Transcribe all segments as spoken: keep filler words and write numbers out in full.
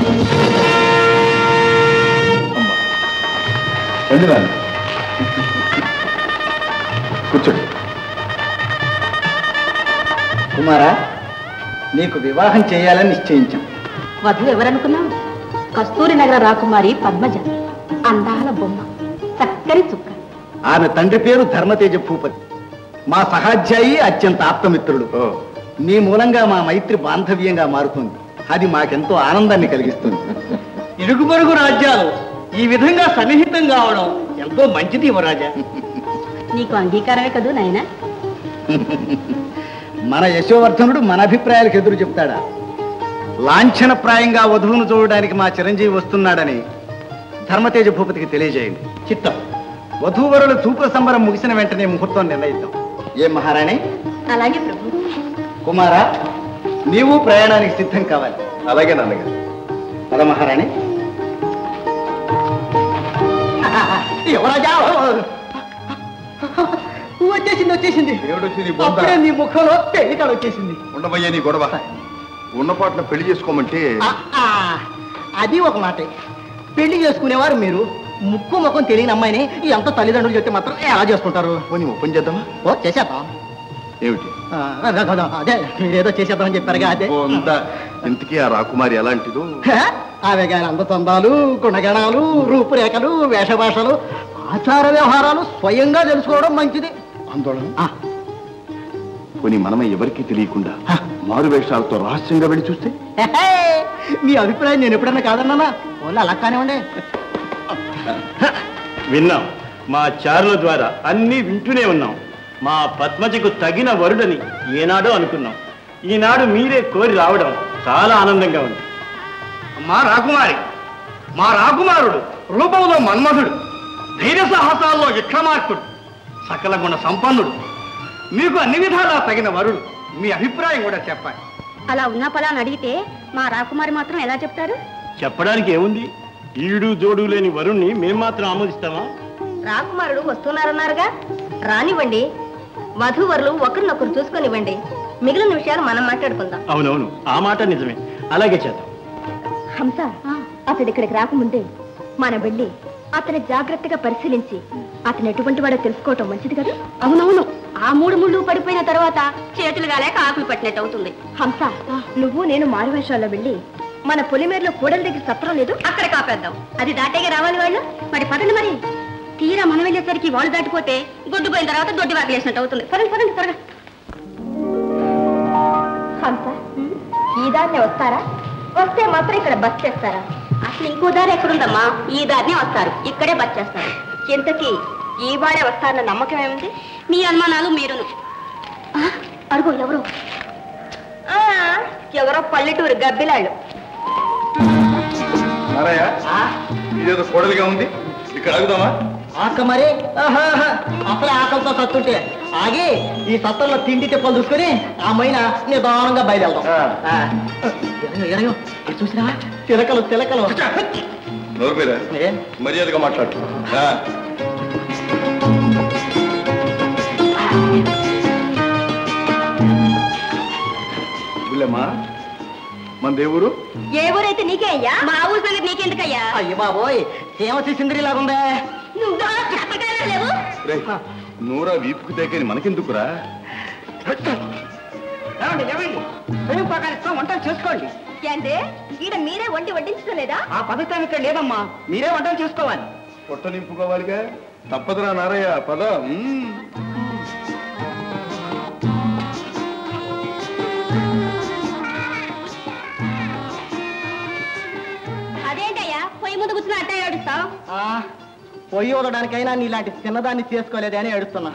రండి నాన్న, కూర్చోండి. కుమారా, నీకు వివాహం చేయాలని నిశ్చయించాం. వధువు ఎవరనుకున్నావు? కస్తూరి నగర రాకుమారి పద్మజ. అందాల బొమ్మ, చక్కని చుక్క. ఆమె తండ్రి పేరు ధర్మతేజ భూపతి, మా సహాధ్యాయి, అత్యంత ఆప్తమిత్రుడు. నీ మూలంగా మా మైత్రి బాంధవ్యంగా మారుతుంది. అది మాకెంతో ఆనందాన్ని కలిగిస్తుంది. ఇరుగు పొరుగు రాజ్యాలు ఈ విధంగా సన్నిహితం కావడం ఎంతో మంచిది యువరాజా. నీకు అంగీకారమే కదూ నాయన? మన యశోవర్ధనుడు మన అభిప్రాయాలకు ఎదురు చెప్తాడా? లాంఛనప్రాయంగా వధువును చూడడానికి మా చిరంజీవి వస్తున్నాడని ధర్మతేజ భూపతికి తెలియజేయండి. చిత్తం. వధూవరులు తూపుల సంబరం ముగిసిన వెంటనే ముహూర్తం నిర్ణయిద్దాం. ఏం మహారాణి? అలాగే ప్రభు. కుమారా, నీవు ప్రయాణానికి సిద్ధం కావాలి. అలాగే నాన్నగారు. పద మహారాణి. యువరాజా, వచ్చేసింది వచ్చేసింది. అప్పుడే నీ ముఖంలో పెళ్లికాడు వచ్చేసింది. ఉండబోయే నీ గొడవ. ఉన్నపాటున పెళ్లి చేసుకోమంటే అది ఒక మాట. పెళ్లి చేసుకునేవారు మీరు. ముక్కు ముఖం తెలియని అమ్మాయిని ఎంత తల్లిదండ్రులు చెప్తే మాత్రం ఎలా చేసుకుంటారు? పోనీ ఓపెన్ చేద్దామా? ఓ చేసేద్దాం. ఏమిటి? అదే మీరేదో చేసేద్దామని చెప్పారుగా, అదే. ఇంతకీ ఆ రాకుమారి ఎలాంటిదో? ఆమె గారి అందచందాలు, గుణగణాలు, రూపురేఖలు, వేషభాషలు, ఆచార వ్యవహారాలు స్వయంగా తెలుసుకోవడం మంచిది. ఆందోళన. పోనీ మనమే ఎవరికీ తెలియకుండా మారు వేషాలతో రహస్యంగా వెళ్ళి చూస్తే? మీ అభిప్రాయం నేను ఎప్పుడన్నా కాదన్నా. ఓన్లీ అలా కానివ్వండి. విన్నాం. మా చారుల ద్వారా అన్నీ వింటూనే ఉన్నాం. మా పద్మజకు తగిన వరుడని ఏనాడో అనుకున్నాం. ఈనాడు మీరే కోరి రావడం చాలా ఆనందంగా ఉంది. మా రాకుమారి, మా రాకుమారుడు రూపంలో మన్మధుడు, ధైర్య సాహసాల్లో విక్రమార్కుడు, సకల గుణ సంపన్నుడు, మీకు అన్ని విధాలా తగిన వరుడు. మీ అభిప్రాయం కూడా చెప్పాలి. అలా ఉన్నా పలా అని అడిగితే మా రాకుమారి మాత్రం ఎలా చెప్తారు? చెప్పడానికి ఏముంది? ఈడు జోడు లేని వరుణ్ణి మేం మాత్రం ఆమోదిస్తామా? రాకుమారుడు వస్తున్నారన్నారుగా, రానివ్వండి. వధూవరులు ఒకరినొకరు చూసుకొనివ్వండి. మిగిలిన విషయాలు మనం మాట్లాడుకుందాం. అవునవును, ఆ మాట నిజమే. అలాగే చేద్దాం. హంస, అతడు ఇక్కడికి రాకముందే మనం వెళ్ళి అతని జాగ్రత్తగా పరిశీలించి అతను ఎటువంటి వాడో తెలుసుకోవటం మంచిది కదా? అవునవును. ఆ మూడు ముళ్ళు పడిపోయిన తర్వాత చేతులు గాలేక ఆకులు పట్టినట్టు అవుతుంది. హంస, నువ్వు నేను మారువేషాల్లో వెళ్ళి మన పొలిమేరలో కూడల దగ్గర సత్రం లేదు, అక్కడ కాపేద్దాం. అది దాటేగా రావాలి వాళ్ళు. మరి పదండి. మరి తీరా మనం వెళ్ళేసరికి వాళ్ళు దాటిపోతే గొడ్డు పోయిన తర్వాత దొడ్డి వాకిలేసినట్టు అవుతుంది. పదండి పదండి త్వరగా. హంస, ఈ దారినే వస్తారా? వస్తే మాత్రం ఇక్కడ బస్ చేస్తారా? అసలు ఇంకో దారి ఎక్కడుందమ్మా? ఈ దారినే వస్తారు, ఇక్కడే బస్ చేస్తారు. ఇంతకీ ఈ వాడే వస్తారన్న నమ్మకం ఏముంది? మీ అనుమానాలు మీరును. అడుగు, ఎవరు? ఎవరో పల్లెటూరు గబ్బిలాళ్ళు. ఇదేదో కోడలిగా ఉంది, ఇక్కడ అడుగుదామా? ఆక మరి అసలే ఆకలితో సత్తుంటే ఆగి ఈ సత్తంలో తిండి తిప్పలు చూసుకొని ఆ మైన నిదానంగా బయలుదేరదాం. చూసినా తిలకలు తిలకలు. నోరు మీద మర్యాదగా మాట్లాడు. బుల్లెమ్మా, మన దేవురు? ఏ ఊరైతే నీకే అయ్యా, మా ఊరు సంగతి నీకెందుకయ్యా? అయ్యో బాబోయ్, సేమసి సిందరిలాగుందే. నూరా వీపుకు దగ్గర మనకెందుకురా? వంటలు చేసుకోండి. అంటే ఈడ మీరే వండి వడ్డించలేదా? ఆ పద్ధతి ఇక్కడ లేదమ్మా, మీరే వంటలు చేసుకోవాలి. పొట్ట నింపుకోవాలిగా, తప్పదురా నారయ్య. పద. అదేంటయ్యా పొయ్యి ముందు కూర్చుని అట్ట ఏడుస్తావు? పొయ్యి వదడానికైనా నీలాంటి చిన్నదాన్ని చేసుకోలేదే అని ఏడుస్తున్నా.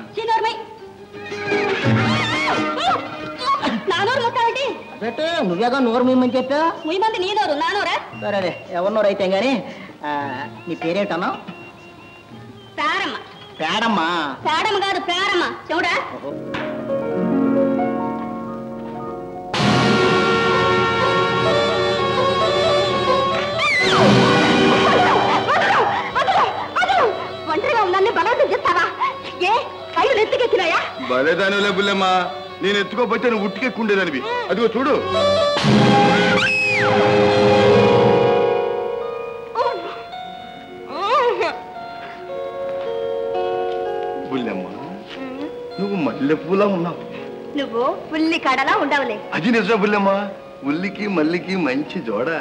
నానూరు ముట్టాలంటే అదే నువ్వేగా నోరు మీమని చెప్పా. మీ మంది నీ నోరు నా నోరా? సరే, ఎవరి నోరు అయితే గాని. నీ పేరేంటన్నా? పేరమ్మ. పేడమ్మా? పేడమ్మ కాదు, పేరమ్మ. చూడా, ఒంటరిగా ఉందని బలవంతం చేస్తావా? ఏ కళ్ళు ఎత్తుకెక్కినాయా? బలేదానిలే బుల్లెమ్మా, నేను ఎత్తుకోపోతే నువ్వు ఉట్టికెక్కుండేదానివి. అదిగో చూడు. మల్లె పూలా ఉన్నావు. నువ్వు ఉల్లి కడలా ఉండవులే. అది నిజం బుల్లెమ్మా. ఉల్లికి మల్లికి మంచి జోడ.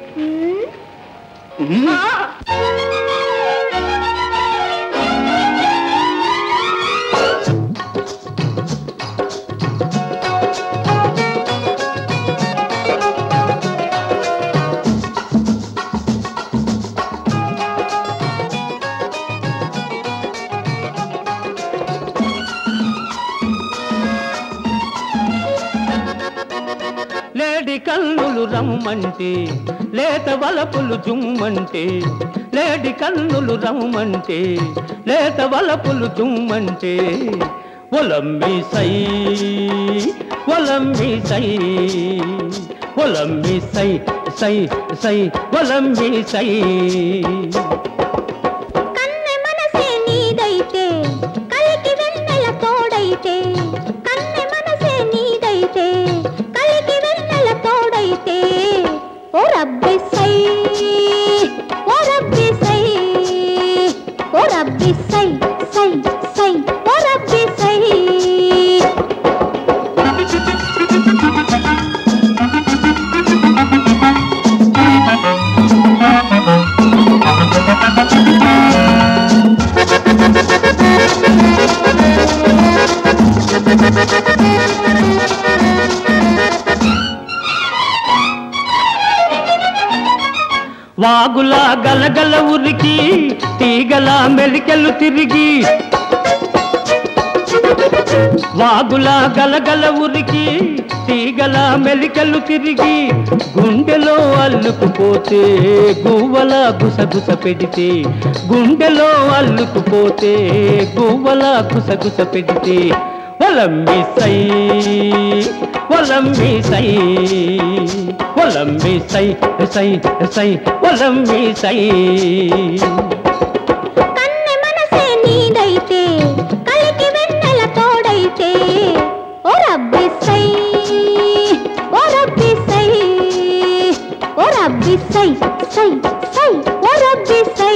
లేడి కన్నులు రమ్మంటే లేత వలపులు జుమ్మంటే, లేడి కన్నులు రమ్మంటే లేత వలపులు జుమ్మంటే, ఒలమ్మి సై ఒలమ్మి సై ఒలమ్మి సై సై సై ఒలమ్మి సై. కన్నె మనసే నీదైతే కలికి వెన్నెల తోడైతే, కన్నె మనసే నీదైతే కలికి వెన్నెల తోడైతే, ఓ రబ్బి సై ఓ రబ్బి సై ఓ రబ్బి సై సై సై ఓ రబ్బి సై. వాగులా గలగల ఉరికి తీగల మెలికెలు తిరిగి, వాగులా గలగల ఉరికి తీగల మెలికెలు తిరిగి, గుండెలో అల్లుకుపోతే గువ్వల గుసగుస పెడితే, గుండెలో అల్లుకుపోతే గువ్వల గుసగుస పెడితే, ఒలమ్మి సై ఒలమ్మి సై ఒలమ్మి సై సై సై ఒలమ్మి సై. కన్నె మనసే నీదైతే కలికి వెన్నెల తోడైతే, ఓ రబ్బి సై ఓ రబ్బి సై ఓ రబ్బి సై సై సై ఓ రబ్బి సై.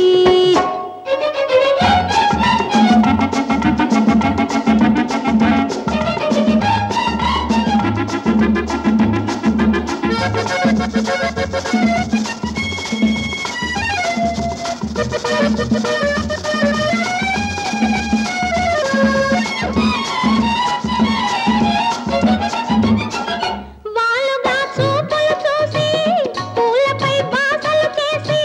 వాలుగా చూపులు చూసి పూలపై బాసలు చేసి,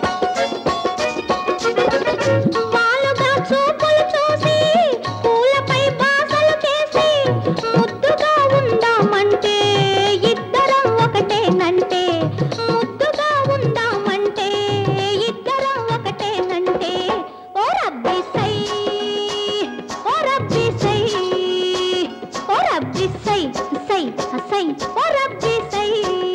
వాలుగా చూపులు చూసి పూలపై బాసలు చేసి, ముద్దుగా ఉందామంటే ఇద్దరం ఒకటేనంటే, ముద్దుగా ఉందామంటే ఇద్దరం ఒకటేనంటే, ఓ రబ్బి సై ఓ రబ్బి సై ఓ రబ్బి సై సై సై ఓ రబ్బి సై.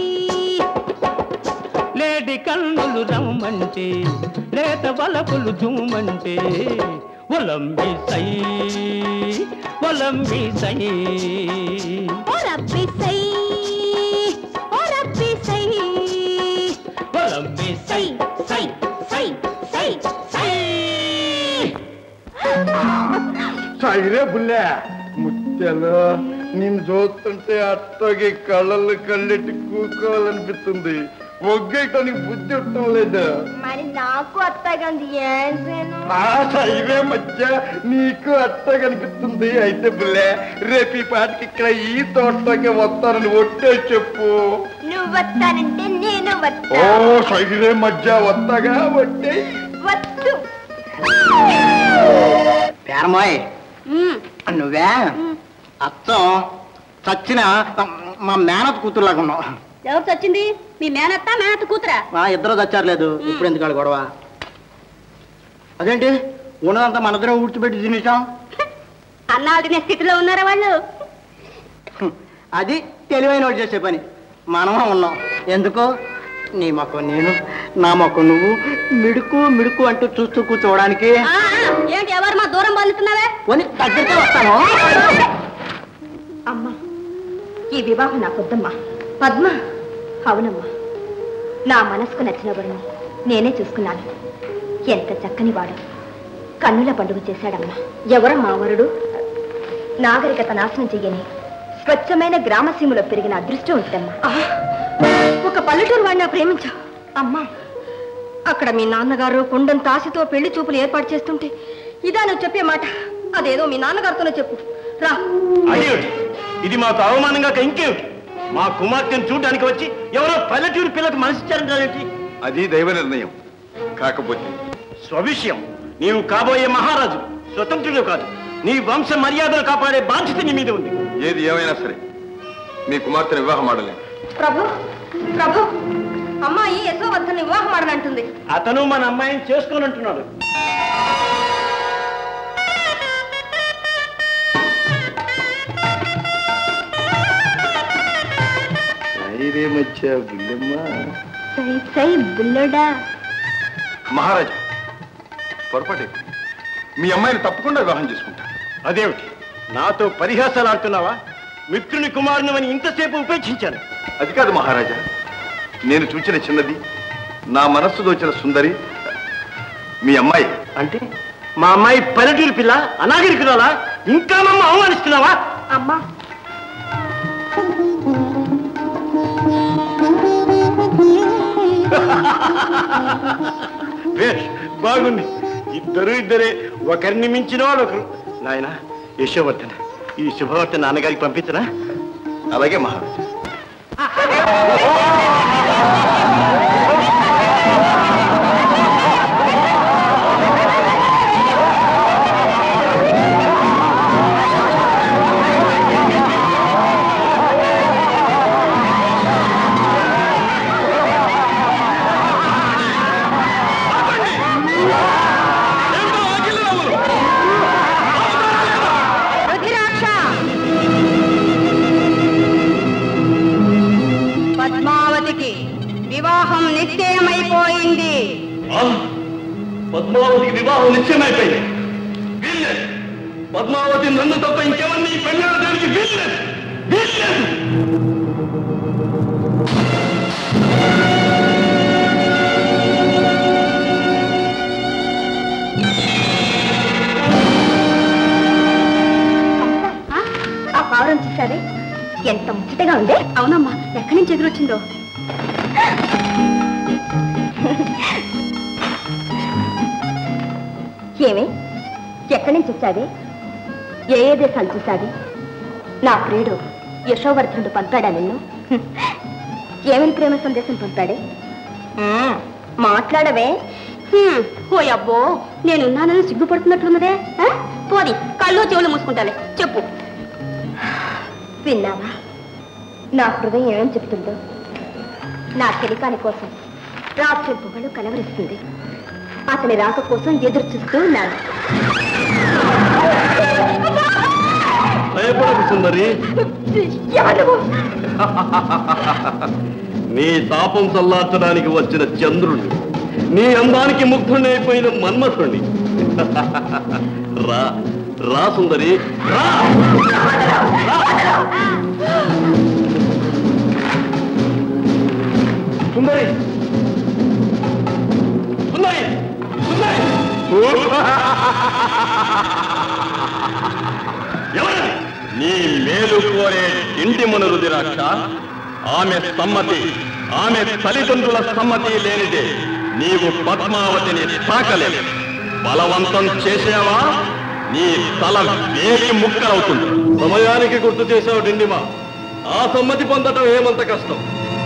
లేడి కన్నులు రమ్మంటే లేత వలపులు జుమ్మంటే, ఒలమ్మి సై ఒలమ్మి సై ఓ రబ్బి సై ఓ రబ్బి సై ఒలమ్మి సై సై సై సై సై. సైరే బుల్లె ముత్యాలు, నిన్ను చూస్తుంటే అట్టకి కళ్ళల్లో కళ్ళెట్టి కూకోవాలనిపిస్తుంది. ఒగ్గేయటానికి బుద్ధి ఉండటం లేదు. మరి నాకు అత్తగా ఉంది ఏం చేయను? ఆ సైరే మధ్య నీకు అట్ట కనిపిస్తుంది. అయితే బుల్లె రేపు ఈ పాటికి ఇక్కడ ఈ తోటకి వస్తానని ఒట్టే చెప్పు. నువ్వు వస్తానంటే నేను ఓ వస్తా. సైరే మధ్య వస్తాగా ఒట్టే. వద్దు. పేరమాయ్ ఉమ్, నువ్వే ఉమ్. అచ్చం చచ్చిన మా మేనత్ కూతురులాగా ఉన్నావు. ఎవరు చచ్చింది? మీ మేనత్త మేనత్త కూతురా? మా ఇద్దరు చచ్చారులేదు. ఇప్పుడు ఎందుకు గొడవ? అదేంటి ఉన్నదంతా మన ఇద్దరం ఊడ్చిపెట్టి తినేసాం. అన్నాలు తినే స్థితిలో ఉన్నారా వాళ్ళు? అది తెలివైన వాడు చేసే పని. మనమా ఉన్నాం. ఎందుకో నీ మొక్క నేను, నా మొక్క నువ్వు మిడుకు మిడుకు అంటూ చూస్తూ కూర్చోవడానికి. ఆ, ఆ, ఏంటి ఎవరు మా దూరం బందుతున్నావే? పోనీ దగ్గరికే వస్తాను. అమ్మా, ఈ వివాహం నాకొద్దమ్మా. పద్మ, అవునమ్మా, నా మనసుకు నచ్చిన వాడిని నేనే చూసుకున్నాను. ఎంత చక్కని వాడు, కన్నుల పండుగ చేశాడమ్మా. ఎవరమ్మా వరుడు? నాగరికత నాశనం చెయ్యని స్వచ్ఛమైన గ్రామసీమలో పెరిగిన అదృష్టం ఉంటుందమ్మా. ఒక పల్లెటూరు వాడిని ప్రేమించా అమ్మా. అక్కడ మీ నాన్నగారు కొండంత ఆశతో పెళ్లి చూపులు ఏర్పాటు చేస్తుంటే ఇదా నువ్వు చెప్పే మాట? అదేదో మీ నాన్నగారితోనే చెప్పు రా. అదేమిటి ఇది మాకు అవమానంగా ఇంకేమిటి? మా కుమార్తెను చూడడానికి వచ్చి ఎవరో పల్లెటూరు పిల్లలకు మనసిచ్చారు కాదేంటి? అది దైవ నిర్ణయం. కాకపోతే స్వవిషయం. నీవు కాబోయే మహారాజు, స్వతంత్రుడు కాదు. నీ వంశ మర్యాదలు కాపాడే బాధ్యత నీ మీద ఉంది. ఏది ఏమైనా సరే మీ కుమార్తెను వివాహం ఆడలేను. ప్రభు ప్రభు అమ్మాయి యశోవర్ధన్ వివాహం ఆడనంటుంది. అతను మన అమ్మాయిని చేసుకోనంటున్నాడు. మహారాజా పొరపాటే, మీ అమ్మాయిని తప్పకుండా వివాహం చేసుకుంటాను. అదేమిటి నాతో పరిహాసాలు ఆడుతున్నావా? మిత్రుని కుమారుని అని ఇంతసేపు ఉపేక్షించాను. అది కాదు మహారాజా, నేను చూచిన చిన్నది, నా మనస్సు దోచిన సుందరి మీ అమ్మాయి. అంటే మా అమ్మాయి పల్లెటూరు పిల్ల, అనాగరికురాలా? ఇంకా మమ్మ అవమానిస్తున్నావా? అమ్మా బాగుంది. ఇద్దరు ఇద్దరే, ఒకరిని మించిన వాడు ఒకరు. నాయన యశోవర్ధన, ఈ శుభవార్త నాన్నగారికి పంపించరా? అలాగే మహారాజా. వివాహం నిశ్చయమైపోయింది. పద్మావతికి వివాహం నిశ్చయమైపోయింది. పద్మావతి నన్ను తప్ప ఇంకెవరిని పెళ్ళడానికి వీల్లేదు. ఆ పావురం చూసావే, ఎంత ముచ్చటగా ఉంది. అవునమ్మా, ఎక్కడి నుంచి ఎదురొచ్చిందో. ఏమి ఎక్కడి నుంచి వచ్చాది? ఏ ఏ దేశాలు చూసాది? నా ప్రియుడు యశోవర్ధనుడు పంపాడా నిన్ను? ఏమని ప్రేమ సందేశం పంపాడే? మాట్లాడవే. ఓ అబ్బో, నేనున్నానని సిగ్గుపడుతున్నట్లున్నదే. పోది, కళ్ళు చెవులు మూసుకుంటాలే. చెప్పు. విన్నావా నా హృదయం ఏమేం చెప్తుందో? నా చెలికాని కోసం రాత్రి పొగలు కలవరిస్తుంది. అతని రాక కోసం ఎదురు చూస్తూ ఉన్నాను. సుందరి, నీ తాపం చల్లార్చడానికి వచ్చిన చంద్రుణ్ణి, నీ అందానికి ముగ్ధుడైపోయిన మన్మథుణ్ణి. రా రా సుందరి, రా. సుందరి సుందరి సుందరి ఎవరు? నీ మేలు కోరే ఇంటి మునురు రుద్రాక్ష. ఆమె సమ్మతి, ఆమె తల్లిదండ్రుల సమ్మతి లేనిదే నీవు పద్మావతిని తాకలేదు. బలవంతం చేసావా నీ తల వేలి ముక్కలవుతుంది. సమయానికి గుర్తు చేసావు డిండిమా. ఆ సమ్మతి పొందటం ఏమంత కష్టం?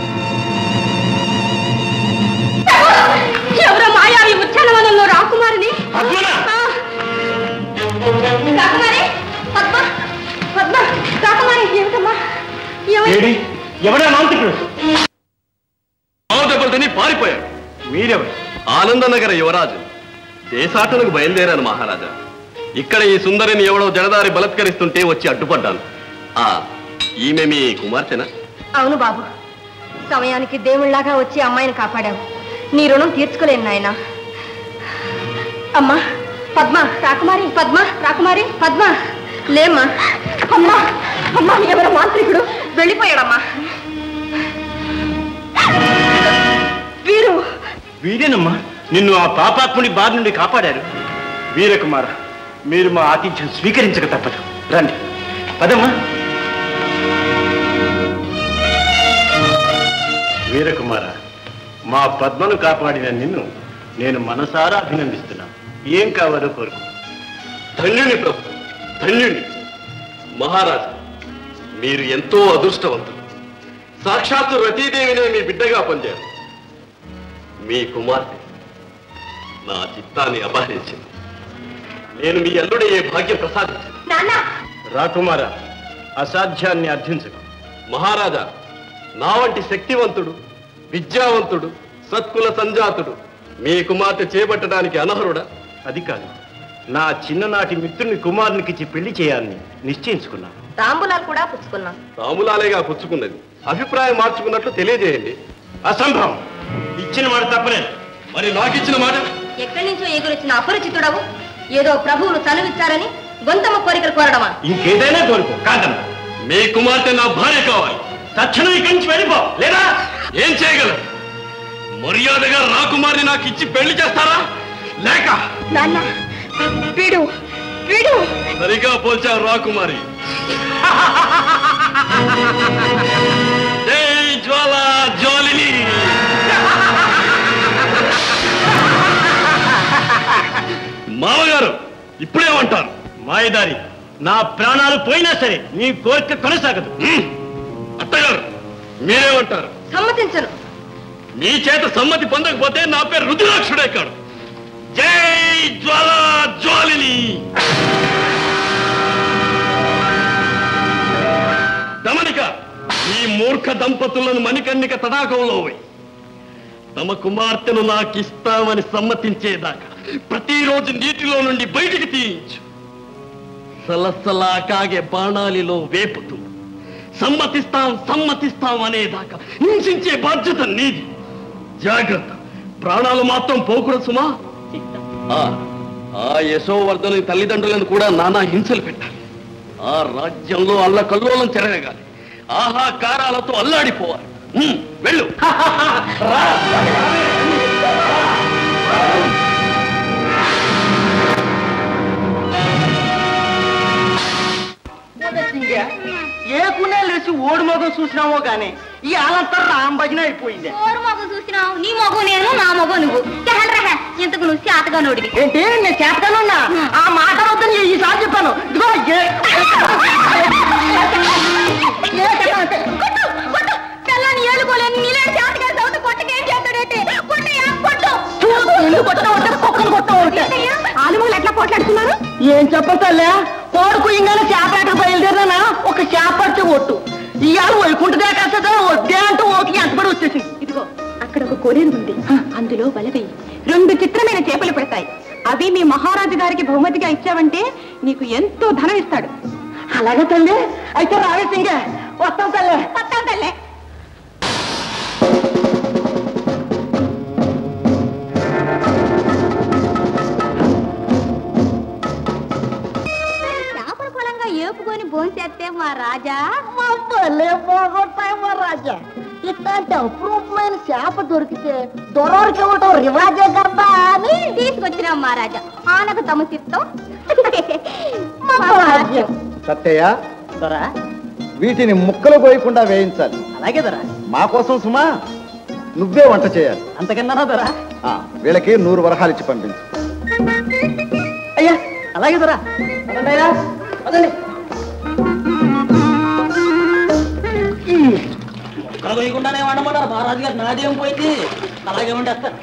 ఎవరో మాయావి ఉద్యానవనంలో రాకుమారిని. రాకుమారి, పద్మ, పద్మ, రాకుమారి. ఏమిటమ్మా? ఎవడా మాంత్రికుడు? దెబ్బలు తిని పారిపోయాడు. మీరెవరు? ఆనందనగర యువరాజు. దేశాటనకు బయలుదేరాను మహారాజా. ఇక్కడ ఈ సుందరిని ఎవడో జడదారి బలత్కరిస్తుంటే వచ్చి అడ్డుపడ్డాను. ఆ ఈమె మీ కుమార్తెనా? అవును బాబు, సమయానికి దేవుళ్లాగా వచ్చి అమ్మాయిని కాపాడావు. నీ రుణం తీర్చుకోలేను నాయన. అమ్మా పద్మ, రాకుమారి, పద్మ, రాకుమారి, పద్మ, లేమ్మా. అమ్మా, అమ్మా, ఎవరో మాంత్రికుడు వెళ్ళిపోయాడమ్మా. వీరు వీరేనమ్మా నిన్ను ఆ పాపాత్ముడి బారి నుండి కాపాడారు. వీరకుమార, మీరు మా ఆతిథ్యం స్వీకరించక తప్పదు. రండి. పదమ్మా. వీరకుమార, మా పద్మను కాపాడిన నిన్ను నేను మనసారా అభినందిస్తున్నాను. ఏం కావాలో కోరుకు. ధన్యుని ప్రభు, ధన్యుని. మహారాజా, మీరు ఎంతో అదృష్టవంతులు. సాక్షాత్తు రతీదేవినే మీ బిడ్డగా పొందారు. మీ కుమార్తె నా చిత్తాన్ని అపహరించింది. నేను మీ అల్లుడయ్యే భాగ్యం ప్రసాదించాను. రాకుమార, అసాధ్యాన్ని అర్థించకు. మహారాజా, నా వంటి శక్తివంతుడు, విద్యావంతుడు, సత్కుల సంజాతుడు మీ కుమార్తె చేపట్టడానికి అనర్హుడా? అది కాదు, నా చిన్ననాటి మిత్రుని కుమారునికిచ్చి పెళ్లి చేయాలని నిశ్చయించుకున్నాను. తాంబూలాలు కూడా పుచ్చుకున్నాం. తాములాలేగా పుచ్చుకున్నది. అభిప్రాయం మార్చుకున్నట్లు తెలియజేయండి. అసంభవం. ఇచ్చిన మాట తప్పలేదు. మరి నాకిచ్చిన మాట? ఎక్కడి నుంచో ఎగురొచ్చిన అపరిచితుడవు ఏదో ప్రభువులు చనువిచ్చారని గొంతమ్మ కోరికలు కోరడమా? ఇంకేదైనా కోరుకో, కాదమ్మా. మీ కుమార్తె నా భార్య కావాలి. తక్షణం ఇక్కడి నుంచి వెళ్ళిపో, లేదా ఏం చేయగలరు? మర్యాదగా రాకుమారిని నాకు ఇచ్చి పెళ్లి చేస్తారా? లేక నాన్న వీడు వీడు సరిగా పోల్చావు రాకుమారి. జై జ్వాల జ్వాలిని. మామగారు ఇప్పుడేమంటారు? మాయదారి, నా ప్రాణాలు పోయినా సరే నీ కోరిక కొనసాగదు. అత్తగారు మీరేమంటారు? సమ్మతించను. మీ చేత సమ్మతి పొందకపోతే నా పేరు రుద్రాక్షుడే కాడు. జై జ్వాల జ్వాలిని. దమనిక, ఈ మూర్ఖ దంపతులను మణికర్ణిక తడాకంలో పోయి తమ కుమార్తెను నాకిస్తామని సమ్మతించేదాకా ప్రతిరోజు నీటిలో నుండి బయటికి తీయించు. సలసలా కాగే బాణాలిలో వేపుతూ సమ్మతిస్తాం సమ్మతిస్తాం అనేదాకా హింసించే బాధ్యత నీది. జాగ్రత్త, ప్రాణాలు మాత్రం పోకూడదు సుమా. ఆ యశోవర్ధని తల్లిదండ్రులను కూడా నానా హింసలు పెట్టాలి. ఆ రాజ్యంలో అల్లకల్లోలం చెరగగాలి. ఆహాకారాలతో అల్లాడిపోవాలి. వెళ్ళు. ఏ కునేలు వేసి ఓడి మొగం చూసినామో గానీ ఈ ఆలంతా రామ్ భజన అయిపోయింది. ఓరు మొగం చూసినావు, నీ మొగం నేను, నా మొగం నువ్వు. రహ ఇంతకు నువ్వు చేతగా నోడివి. ఏంటి నేను చేస్తానున్నా? ఆ మాట వద్దని ఈసారి చెప్పాను. ఇదిగో తెల్లని ఏలుకోలేని నీళ్ళ చేతగా చదువుతూ కొట్టకేం చేస్తాడేంటి? కొట్టయ్యా కొట్టు. ఎందుకు కొట్టావు? కుక్కలు కొట్టావు. ఆలుమూలు ఎట్లా పోట్లాడుతున్నారు? ఏం చెప్పలే, కోడుకు ఇంగానే చేపేటకు బయలుదేరినా ఒక చేపడితే ఒట్టు ఇవాళ వైకుంఠ కాస్త వద్దే అంటూ ఓకి ఎంతబడి వచ్చేసింది. ఇదిగో అక్కడ ఒక కొరేరు ఉంది, అందులో వలవేయి రెండు చిత్రమైన చేపలు పెడతాయి. అవి మీ మహారాజు గారికి బహుమతిగా ఇచ్చావంటే నీకు ఎంతో ధనం ఇస్తాడు. అలాగే తల్లి, అయితే రావే సింగే, వస్తాం తల్లే. వస్తాం తల్లే. చేపల పొలంగా ఏపుకొని భోంచేస్తే మా రాజా మా భలే బాగుంటాయి మా రాజా. ఇట్లాంటి అపురూపమైన చేప దొరికితే దొరకి ఇవ్వటం రివాజే కదా అని తీసుకొచ్చినాం మహారాజా. ఆనకు తమ చిత్తం సత్తయ్య, వీటిని ముక్కలు పోయకుండా వేయించాలి. అలాగే దొరా. మా కోసం సుమా నువ్వే వంట చేయాలి. అంతకన్నా దొరా. వీళ్ళకి నూరు వరహాలు ఇచ్చి పంపించు. అయ్యా అలాగే దొరా. వేయకుండానే వండమన్నారు మహారాజు గారు. నాదేం పోయింది, అలాగే వండేస్తారు.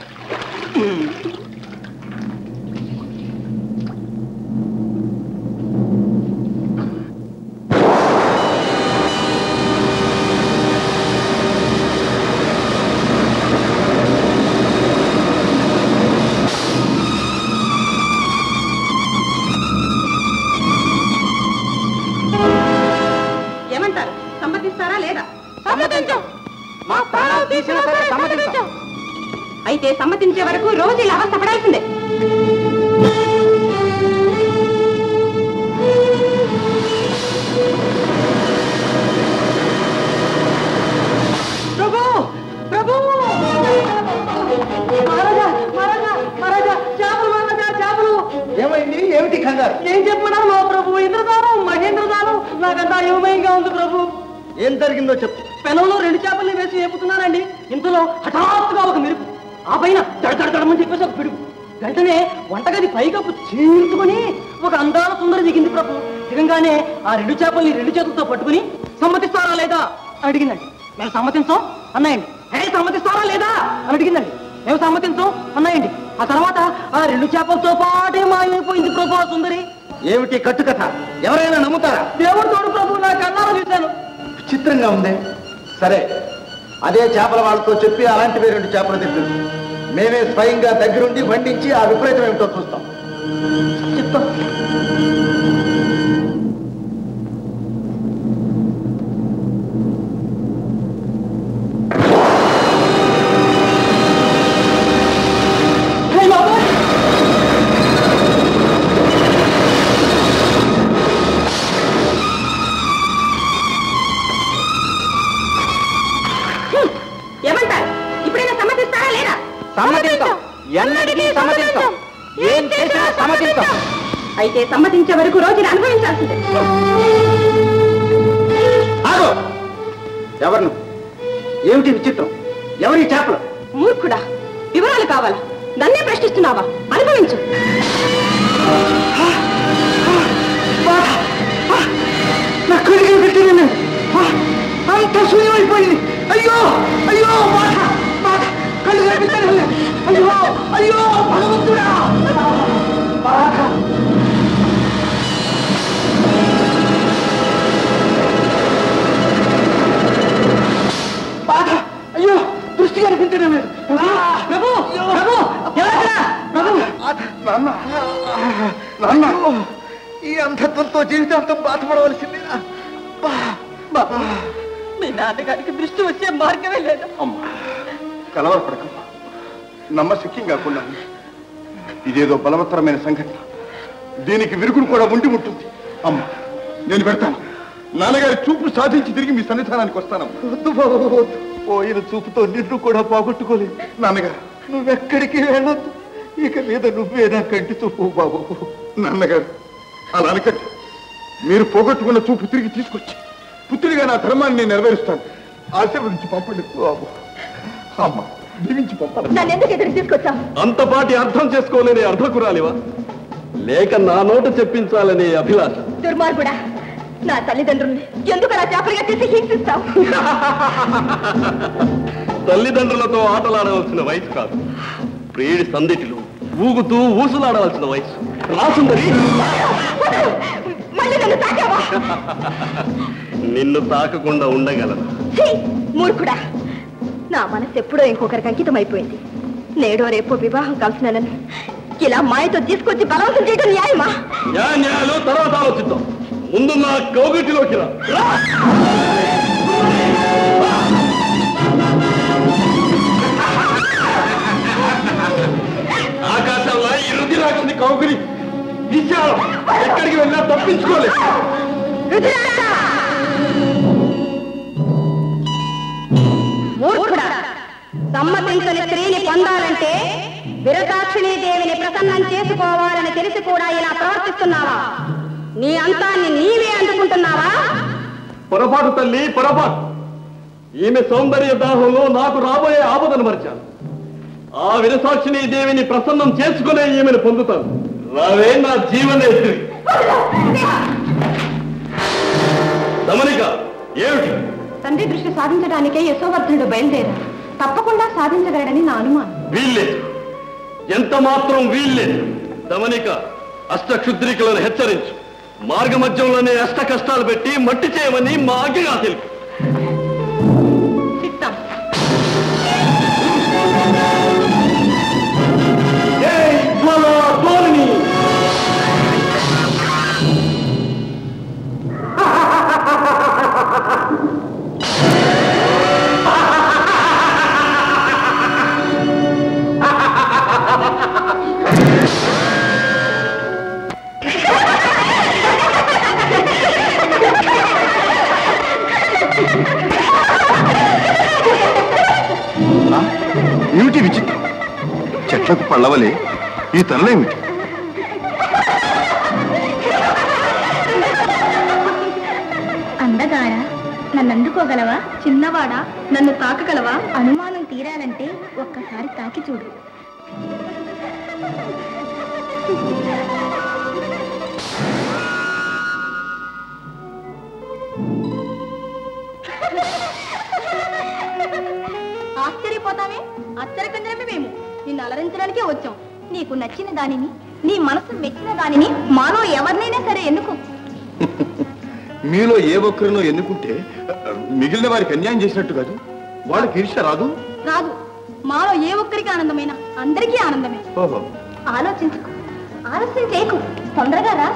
ఏమంటారు? సమ్మతిస్తారా లేదా? మా ప్రాణాలు తీసినా సరే సమ్మతించాం. అయితే సమ్మతించే వరకు రోజు ఇలా అవస్థ పడాల్సిందే. ప్రభు ప్రభు మహారాజా మహారాజా మహారాజా చేపలు మహారాజా చేపలు. ఏమైంది? ఏమిటి? కంగారు? ఏం చెప్పమన్నారు మా ప్రభు? ఇంద్రదానం మహేంద్రదానం నాకంతా అయోమయంగా ఉంది ప్రభు. ఏం జరిగిందో చెప్పు. పెనంలో రెండు చేపల్ని వేసి వేపుతున్నానండి. ఇంతలో హఠాత్తుగా ఒక మెరుపు, ఆ పైన దడదడమని చెప్పేసి ఒక పిడుగు. వెంటనే వంటగది పైకప్పు చీల్చుకొని ఒక అందాల సుందరి దిగింది ప్రభు. దిగంగానే ఆ రెండు చేపల్ని రెండు చేతులతో పట్టుకుని సమ్మతిస్తారా లేదా అడిగిందండి. మేము సమ్మతించాం అన్నాయండి. హే సమ్మతిస్తారా లేదా అని అడిగిందండి. మేము సమ్మతించాం అన్నాయండి. ఆ తర్వాత ఆ రెండు చేపలతో పాటే మాయమైపోయింది ప్రభు ఆ సుందరి. ఏమిటి కట్టుకథ? ఎవరైనా నమ్ముతారా? దేవుడు తోడు ప్రభు, నా కన్నారా చూశాను. విచిత్రంగా ఉంది. సరే, అదే చేపల వాళ్ళతో చెప్పి అలాంటివి రెండు చేపలు తెప్పించు. మేమే స్వయంగా దగ్గరుండి వండించి ఆ విపరీతం ఏమిటో చూస్తాం. చెప్తాం. ఏమంటారు? ఇప్పుడైనా సమ్మతిస్తారా లేదా? సమ్మతిస్తాం. ఎన్నటికీ సమ్మతిస్తాం. ఏం చేసినా సమ్మతిస్తాం. అయితే సమ్మతించే వరకు రోజులు అనుభవించాల్సిందే. ఆగో! ఎవరు? ఏమిటి విచిత్రం? ఎవరి చేపలు? మూర్ఖుడా, వివరాలు కావాలా? నన్నే ప్రశ్నిస్తున్నావా? అనుభవించు. నా కడిగి పెట్టిన అంత శూన్యమైపోయింది. అయ్యో అయ్యో బాధ బాధ కళ్ళు కనిపించడం లేదు. అయ్యో అయ్యో భగవంతుడా బాధ. బాధ అయ్యో దృష్టి కనిపించడం లేదు. ప్రభు ప్రభు ప్రభు నాన్న నాన్న ఈ అంధత్వంతో జీవితాంతం బాధపడవలసిందేనా? మీ నాన్నగారికి దృష్టి వచ్చే మార్గమే లేదా? అమ్మా కలవరపడక, నమ్మశక్యం కాకుండా ఇదేదో బలవత్తరమైన సంఘటన. దీనికి విరుగుడు కూడా ఉండి ఉంటుంది. అమ్మా నేను పెడతాను. నాన్నగారి చూపు సాధించి తిరిగి మీ సన్నిధానానికి వస్తానమ్మా. వద్దు బాబు వద్దు. పోయిన చూపుతో నిన్ను కూడా పోగొట్టుకోలేదు. నాన్నగారు నువ్వెక్కడికి వెళ్ళొద్దు. ఇక మీద నువ్వే నా కంటి చూపు బాబు. నాన్నగారు అలా అనకండి. మీరు పోగొట్టుకున్న చూపు తిరిగి తీసుకొచ్చి పుత్రుడిగా నా ధర్మాన్ని నేను నెరవేరుస్తాను. ఆశీర్వదించి పంపండి బాబు. అమ్మ దీవించి పంపండి. నన్ను ఎందుకు ఎదురు తీసుకొచ్చా? అంతపాటి అర్థం చేసుకోలేని అర్ధకురాలివా, లేక నా నోట చెప్పించాలనే అభిలాష? దుర్మార్గుడా, నా తల్లిదండ్రుల్ని ఎందుకు అలా చేపలుగా చేసి హింసిస్తావు? తల్లిదండ్రులతో ఆటలాడవలసిన వయసు కాదు, ప్రియుడి సందిటిలో ఊగుతూ ఊసులాడవలసిన వయసు. రాసుందరి, మళ్ళీ నన్ను తాకావా? నిన్ను తాకకుండా ఉండగలను. మూర్ఖుడా, నా మనసు ఎప్పుడో ఇంకొకరికి అంకితం అయిపోయింది. నేడో రేపో వివాహం కాల్సిన నన్ను ఇలా మాయతో తీసుకొచ్చి బలవంతం చేయడం న్యాయమా? న్యాయ న్యాయాలు తర్వాత ఆలోచిద్దాం. ముందు నా కౌగిటిలోకి రా. ఆకాశంలో ఈ రుధిరాక్షని కౌగిలి విశాలం, ఎక్కడికి వెళ్ళినా తప్పించుకోలేదు. మూర్ఖుడా, సమ్మతించని స్త్రీని పొందాలంటే విరతాక్షిణీ దేవిని ప్రసన్నం చేసుకోవాలని తెలిసి కూడా ఇలా ప్రవర్తిస్తున్నావా? నీ అంతాన్ని నీవే అందుకుంటున్నావా? పొరపాటు తల్లి, పొరపాటు. ఈమె సౌందర్య దాహంలో నాకు రాబోయే ఆపదను మరిచాను. ఆ విరసాక్షిణీ దేవిని ప్రసన్నం చేసుకునే ఈమెను పొందుతాను. రావే నా జీవనేత్రి. దమనిక, ఏమిటి? తండ్రి దృష్టి సాధించడానికే యశోవర్ధనుడు బయలుదేరా. తప్పకుండా సాధించగలడని నా అనుమానం. వీల్లేదు, ఎంత మాత్రం వీల్లేదు. దమనిక, అష్టక్షుద్రికలను హెచ్చరించు. మార్గ మధ్యంలోనే అష్ట కష్టాలు పెట్టి మట్టి చేయమని మా ఆజ్ఞగా తెలుపు. చిత్తం. ఏమిటి విచిత్రం? చెట్లకు పళ్ళవలే ఈ తనలేమిటి? నన్ను అందుకోగలవా? చిన్నవాడా, నన్ను తాకగలవా? అనుమానం తీరాలంటే ఒక్కసారి తాకి చూడు. ఆశ్చర్యపోతామే, ఆశ్చర్యకంజరమే మేము నిన్ను అలరించడానికే వచ్చాం. నీకు నచ్చిన దానిని, నీ మనసు మెచ్చిన దానిని మాలో ఎవరినైనా సరే ఎన్నుకో. మీలో ఏ ఒక్కరినో ఎన్నుకుంటే మిగిలిన వారికి అన్యాయం చేసినట్టు కాదు? వాళ్ళకి ఈర్ష్య రాదు? రాదు. మాలో ఏ ఒక్కరికి ఆనందమైనా అందరికీ ఆనందమే. ఓహో, ఆలోచించుకో, ఆలస్యం చేయకు, తొందరగా రా.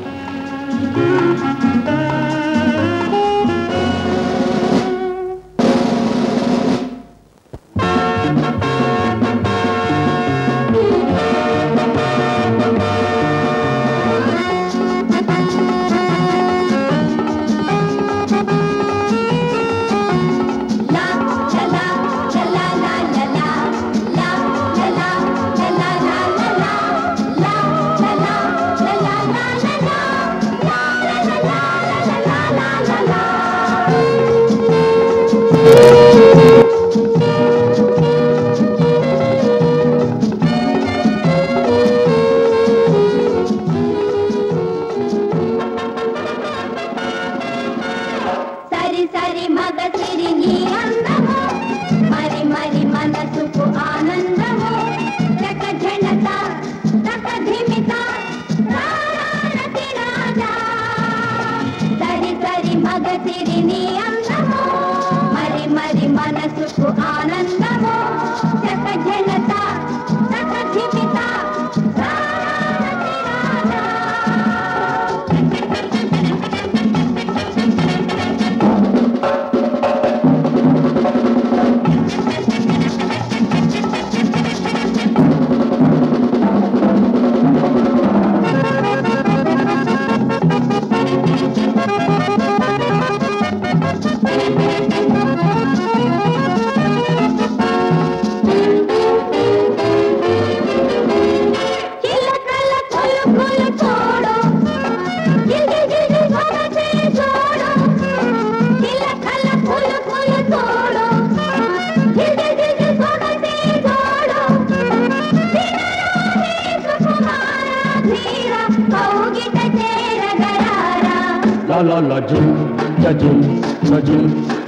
La la jum, ja jum, ja jum,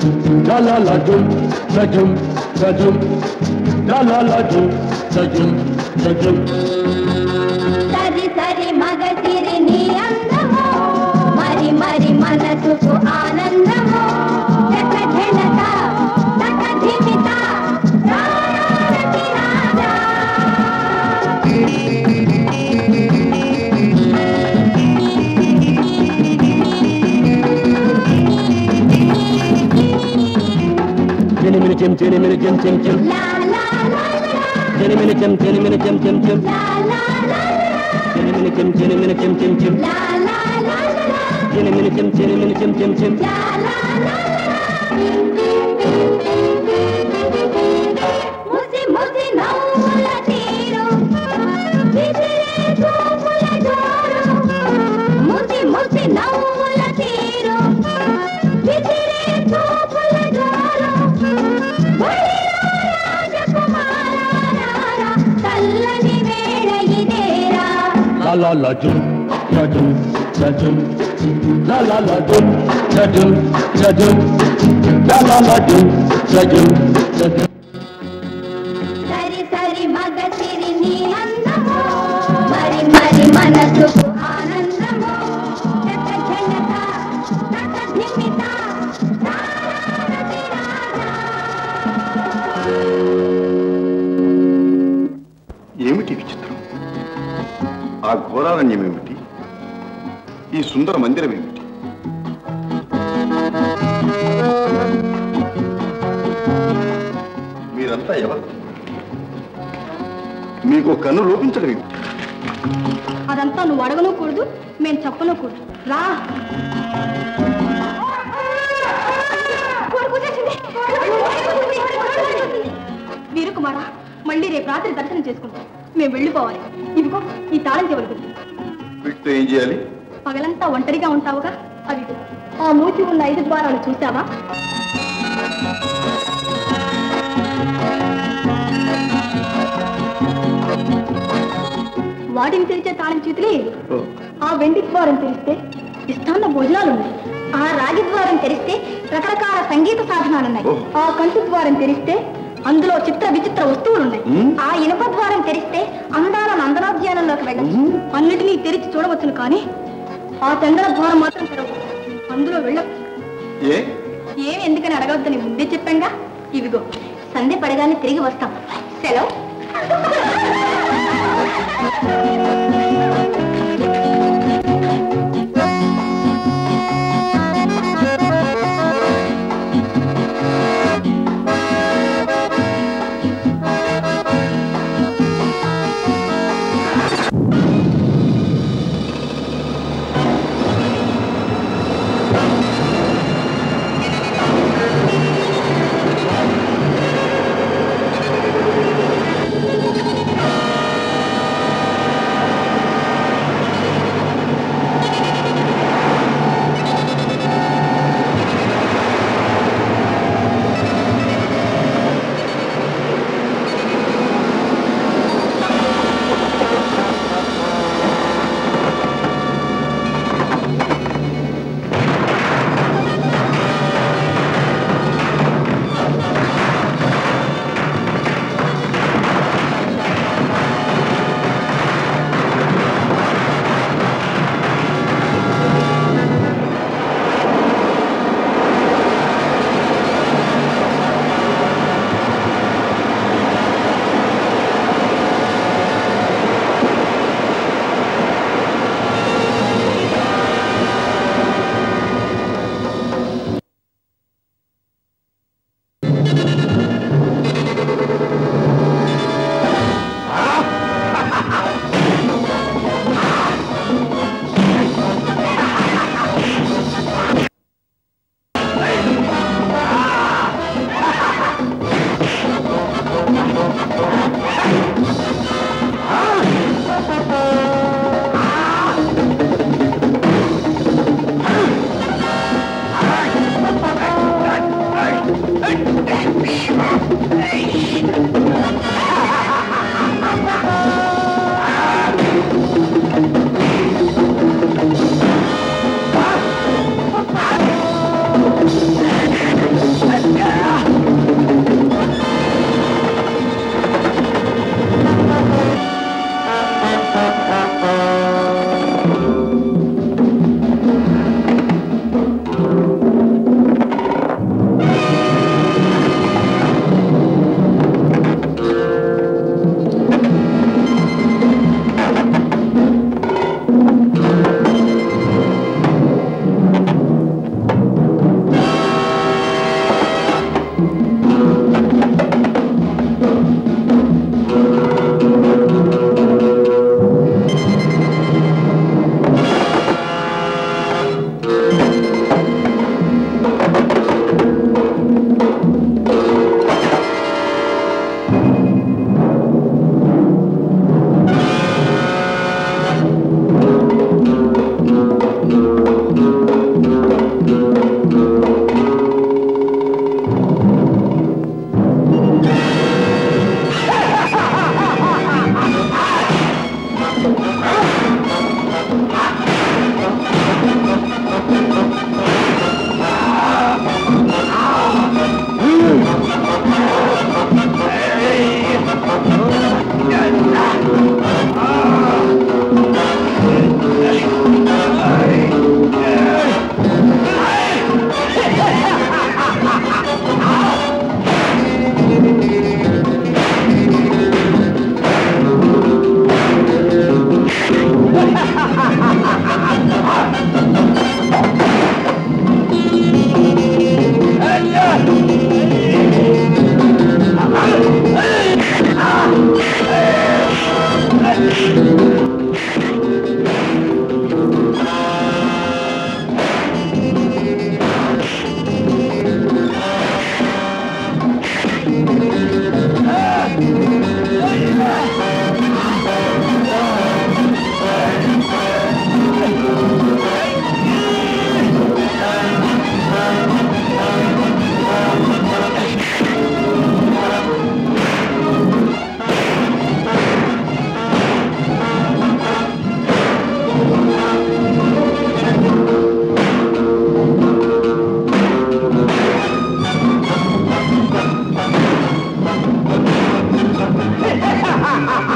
la la la jum, ja jum, ja jum, la la la jum, ja jum, ja jum. సరి సరి మగసిరి నీ అందము, మరి మరి మనసుకు ఆనందము. చక ఝనక చక ధిమిత రారతి రాజా. Mini chim chim mini chim chim chim La la la la. Chini mini chim chini mini chim chim chim La la la la. Chini mini chim chini mini chim chim chim La la la la. Chini mini chim chini mini chim chim chim La la la la. ముసి ముసి నవ్వుల తీరు, విసిరే చూపుల జోరు. ముసి ముసి నవ్వుల తీరు, విసిరే చూపుల జోరు. బలిలో రాజకుమారారా, చల్లని వేళ ఇదేరా. La la la jum, ja jum, ja jum, la la la jum, ja jum, ja jum, la la la jum, ja jum, ja jum. సరి సరి మగసిరి నీ అందము, మరి మరి మనసుకు ఆనందము. చక ఝనక చక ధిమిత రారతి రాజా. ఏమిటి విచిత్రం? ఆ ఘోరారణ్యం ఏమిటి? ఈ సుందర మందిరం ఏమిటి? మీరంతా ఎవరు? మీకు కన్ను లోపించడం ఏమిటి? అదంతా నువ్వు అడగను కూడదు, మేము చెప్పను కూడదు. రా. వీరుకుమారా, మళ్ళీ రేపు రాత్రి దర్శనం చేసుకుంటాం. మేము వెళ్ళిపోవాలి. ఇదిగో ఈ తాళం చెవులు. వీటితో ఏం చేయాలి? పగలంతా ఒంటరిగా ఉంటావుగా, అవి ఆ మూచి ఉన్న ఐదు ద్వారాలు చూసావా? వాటిని తెరిచే తాళం చేతులే ఇవి. ఆ వెండి ద్వారం తెరిస్తే ఇస్తాన్న భోజనాలున్నాయి. ఆ రాగి ద్వారం తెరిస్తే రకరకాల సంగీత సాధనాలున్నాయి. ఆ కంటి ద్వారం తెరిస్తే అందులో చిత్ర విచిత్ర వస్తువులున్నాయి. ఆ ఇనుప ద్వారం తెరిస్తే అందాల నందనోద్యానంలోకి వెళ్ళచ్చు. అన్నిటినీ తెరిచి చూడవచ్చును, కానీ ఆ చందన ద్వారం మాత్రం తెరవు. అందులో వెళ్ళచ్చు. ఏమి ఎందుకని అడగవద్దని ముందే చెప్పాంగా. ఇవిగో సంధ్య పడగానే తిరిగి వస్తాం. సెలవు.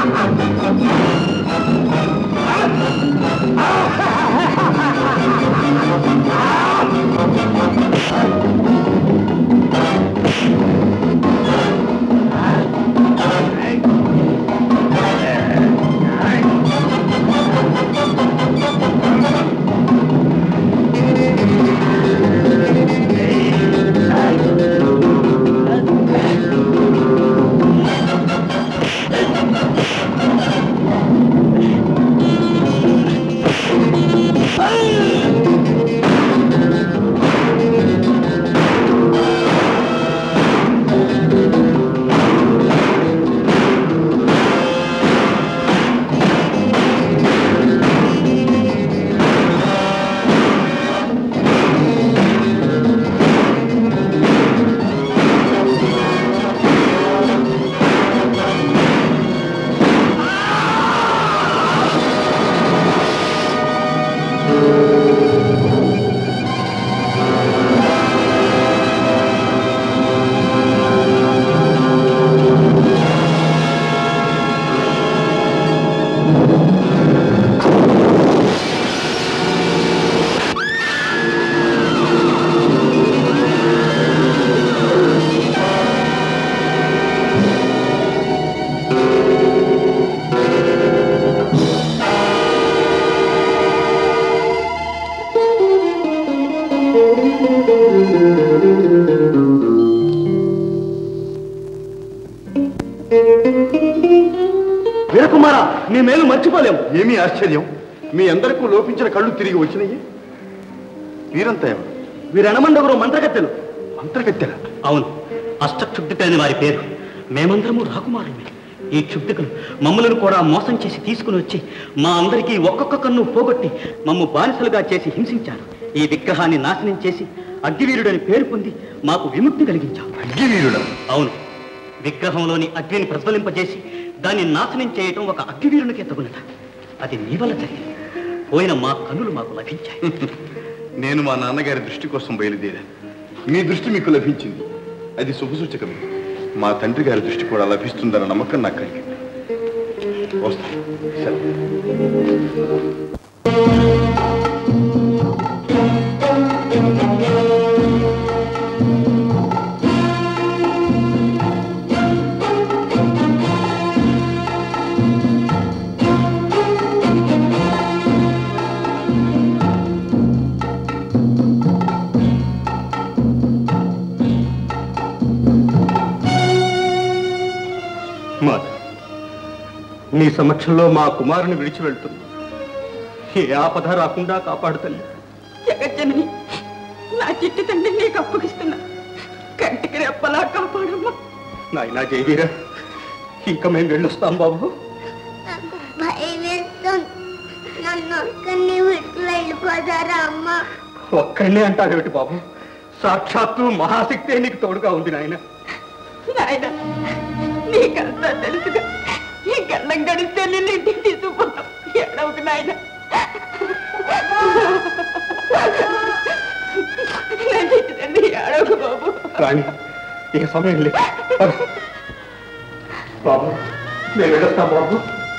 వీరకుమారా, నీ మేలు మర్చిపోలేము. ఏమీ ఆశ్చర్యం, మీ అందరికీ లోపించిన కళ్ళు తిరిగి వచ్చినాయి. వీరంతా ఎవరు? వీరనమండగురు మంత్రగత్తెలు. మంత్రగత్తెల? అవును, అష్టక్షుబ్దిక అని వారి పేరు. మేమందరము రాకుమారులమే. ఈ క్షుబ్దికలు మమ్మలను కూడా మోసం చేసి తీసుకుని వచ్చి మా అందరికీ ఒక్కొక్క కన్ను పోగొట్టి మమ్ము బానిసలుగా చేసి హింసించారు. ఈ విగ్రహాన్ని నాశనం చేసి అగ్గివీరుడని పేరు పొంది మాకు విముక్తి కలిగించారు. అగ్గివీరుడా? అవును, విగ్రహంలోని అగ్నిని ప్రజ్వలింపజేసి దాన్ని నాశనం చేయటం ఒక అగ్గివీరునికే తగునట. అది నీ వల్ల జరిగింది. పోయిన మా కన్నులు మాకు లభించాయి. నేను మా నాన్నగారి దృష్టి కోసం బయలుదేరాను. మీ దృష్టి మీకు లభించింది, అది శుభసూచకమే. మా తండ్రి గారి దృష్టి కూడా లభిస్తుందన్న నమ్మకం నాకు కలిగింది. వస్తాను. నీ సమక్షంలో మా కుమారుని విడిచి వెళ్తుంది. ఏ ఆపద రాకుండా కాపాడు తల్లి. జగజ్జనని, నా చిట్టి తండ్రి నీకు అప్పగిస్తున్నా. కంటికి రెప్పలా కాపాడమ్మా. నాయనా జయవీర, ఇంకా మేము వెళ్ళొస్తాం బాబు. భయం వేస్తుంది. నన్ను ఒక్కడిని విడిచి వెళ్ళిపోతారా అమ్మా? ఒక్కడినే అంటావేమిటి బాబు? సాక్షాత్తు మహాశక్తే నీకు తోడుగా ఉంది నాయన. నాయన, నీకంతా తెలుసుగా. ఈ గండం గడిస్తే నిన్ను ఇంటికి తీసుకుపోతాం. ఏడవకు నాయన. నా చిట్టి తండ్రి ఏడవకు బాబు. రాణి, ఇక సమయం లేదు బాబు. నేను వెళ్ళొస్తాం బాబు.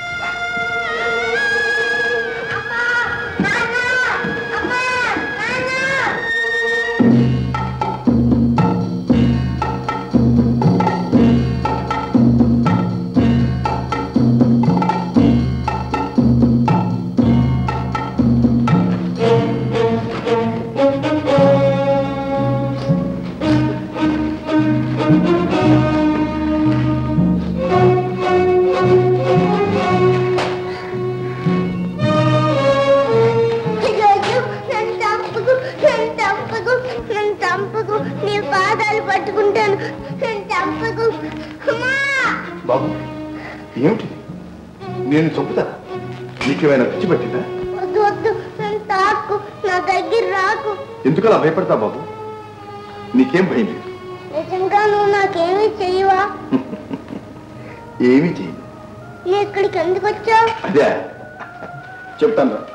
బాబు, ఏమిటి? నేను చంపుతానా? నీకేమైనా పిచ్చి పట్టిందా? వద్దు వద్దు, నన్ను తాకు, నా దగ్గర రాకు. ఎందుకలా భయపడతా బాబు? నీకేం భయం లేదు. నిజంగా నువ్వు నాకేమీ చెయ్యవా? ఏమీ చెయ్యి. నీ ఇక్కడికి ఎందుకు వచ్చావు? అదే చెప్తాను రా.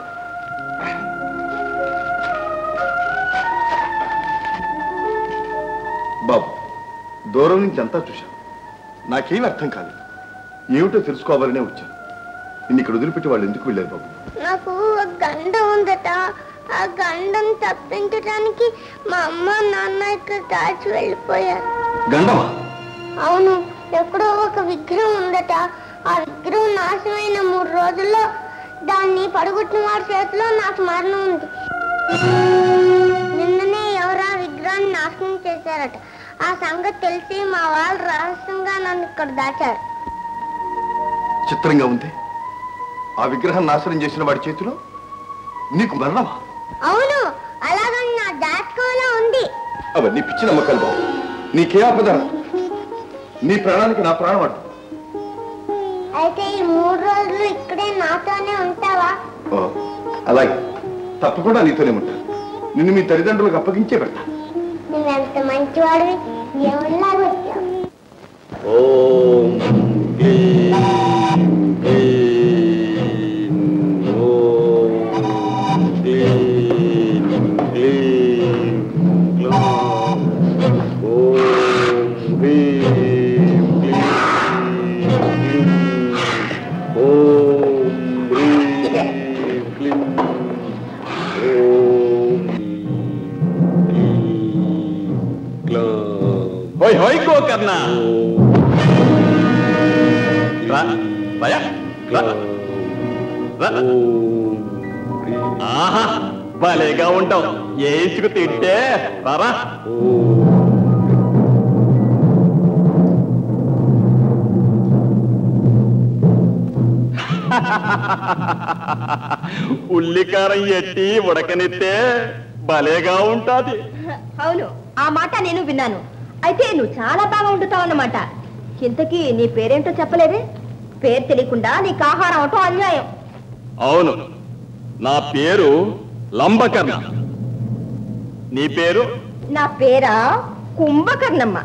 బాబు, దూరం నుంచి అంతా చూశాను. నాకేం అర్థం కాలేదు. ఏమిటో తెలుసుకోవాలనే వచ్చాను. నిన్ను ఇక్కడ వదిలిపెట్టి వాళ్ళు ఎందుకు వెళ్ళారు బాబు? నాకు ఒక గండం ఉందట. ఆ గండం తప్పించడానికి మా అమ్మ నాన్న ఇక్కడ దాచి వెళ్ళిపోయారు. గండమా? అవును, ఎక్కడో ఒక విగ్రహం ఉందట. ఆ విగ్రహం నాశనమైన మూడు రోజుల్లో దాన్ని పడగొట్టిన వారి చేతిలో నాకు మరణం ఉంది. నిన్ననే ఎవరా విగ్రహాన్ని నాశనం చేశారట. ఆ సంగతి తెలిసి మా వాళ్ళు రహస్యంగా నన్ను ఇక్కడ దాచారు. చిత్రంగా ఉంది. ఆ విగ్రహం నాశనం చేసిన వాడి చేతిలో నీకు మరణమా? అవును, అలాగని నా జాతకంలో ఉంది. అవన్నీ పిచ్చి నమ్మకాలు బాబు. నీకే ఆపద, నీ ప్రాణానికి నా ప్రాణం అడ్డు. అయితే ఈ మూడు రోజులు ఇక్కడే నాతోనే ఉంటావా? అలాగే, తప్పకుండా నీతోనే ఉంటాను. నిన్ను మీ తల్లిదండ్రులకు అప్పగించే పెడతా. నువ్వెంత మంచివాడివి, ఎవరిలాగా వచ్చావు. ఓం హోయ్ హోయ్ గోకర్ణ, ఆహా భలేగా ఉంటావు. ఏసుకు తింటే బాబా. ఉల్లికారం ఎట్టి ఉడకనిస్తే భలేగా ఉంటాది. అవును, ఆ మాట నేను విన్నాను. అయితే నువ్వు చాలా బాగా వండుతావు అన్నమాట. ఇంతకీ నీ పేరేంటో చెప్పలేదే? పేరు తెలియకుండా నీకు ఆహారం అవటం అన్యాయం. అవును, నా పేరు లంబకర్ణ. నీ పేరు? నా పేరా కుంభకర్ణమ్మ.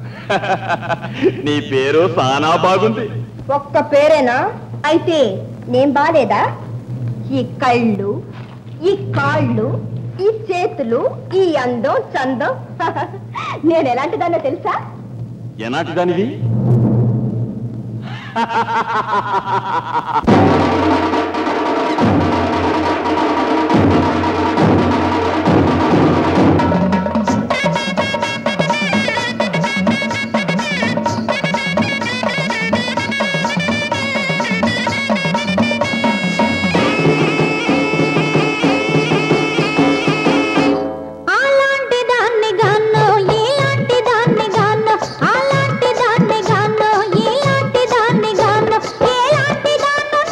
నీ పేరు సానా బాగుంది. ఒక్క పేరేనా? అయితే నేం బాలేదా? ఈ కళ్ళు, ఈ కాళ్ళు, ఈ చేతులు, ఈ అందం చందం, నేను ఎలాంటి దాన్నో తెలుసా? ఎలాంటి దానివి? అలాంటి దాన్ని గాను, ఇలాంటి దాన్ని గాను, ఎలాంటి దాన్నో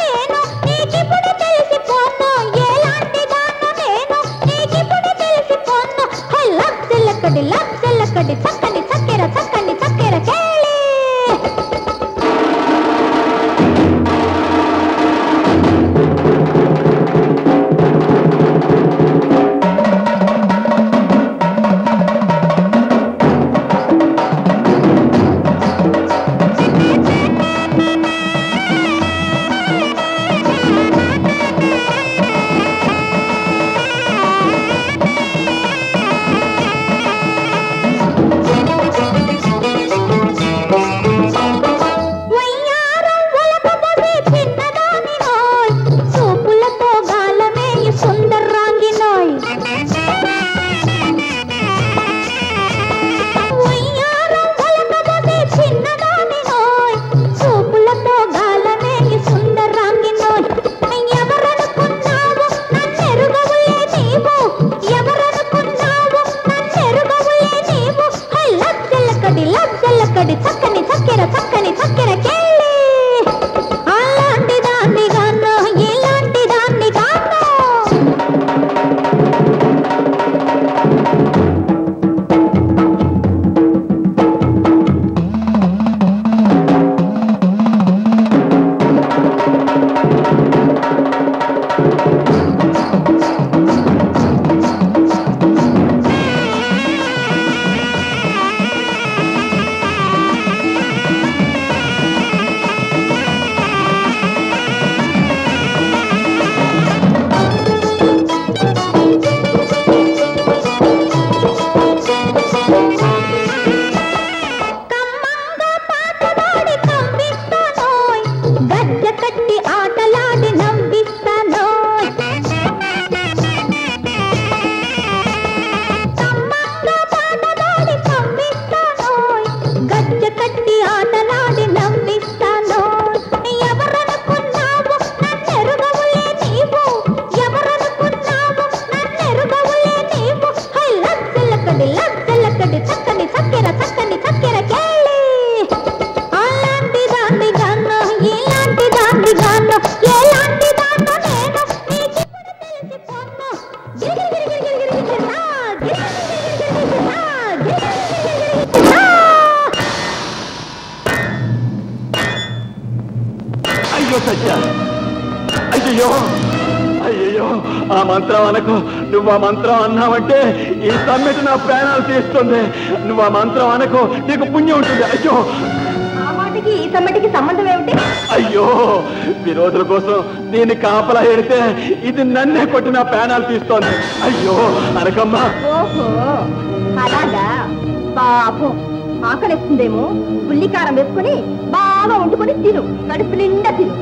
అయ్యో సత్య, అయ్యో అయ్యో, ఆ మంత్రం అనకు. నువ్వు ఆ మంత్రం అన్నావంటే ఈ సమ్మెట నా ప్రాణాలు తీస్తుంది. నువ్వు ఆ మంత్రం అనకు, నీకు పుణ్యం ఉంటుంది. అయ్యో, ఆ మాటకి ఈ సమ్మటికి సంబంధం ఏమిటి? అయ్యో, విరోధుల కోసం దీన్ని కాపలా ఎడితే ఇది నన్నే కొట్టి నా ప్రాణాలు తీస్తోంది. అయ్యో అనకమ్మా. ఓహో అలాగా, పాపం ఆకలిస్తుందేమో, ఉల్లికారం వేసుకుని బాగా వండుకొని తిను, కడుపు నిండా తిను.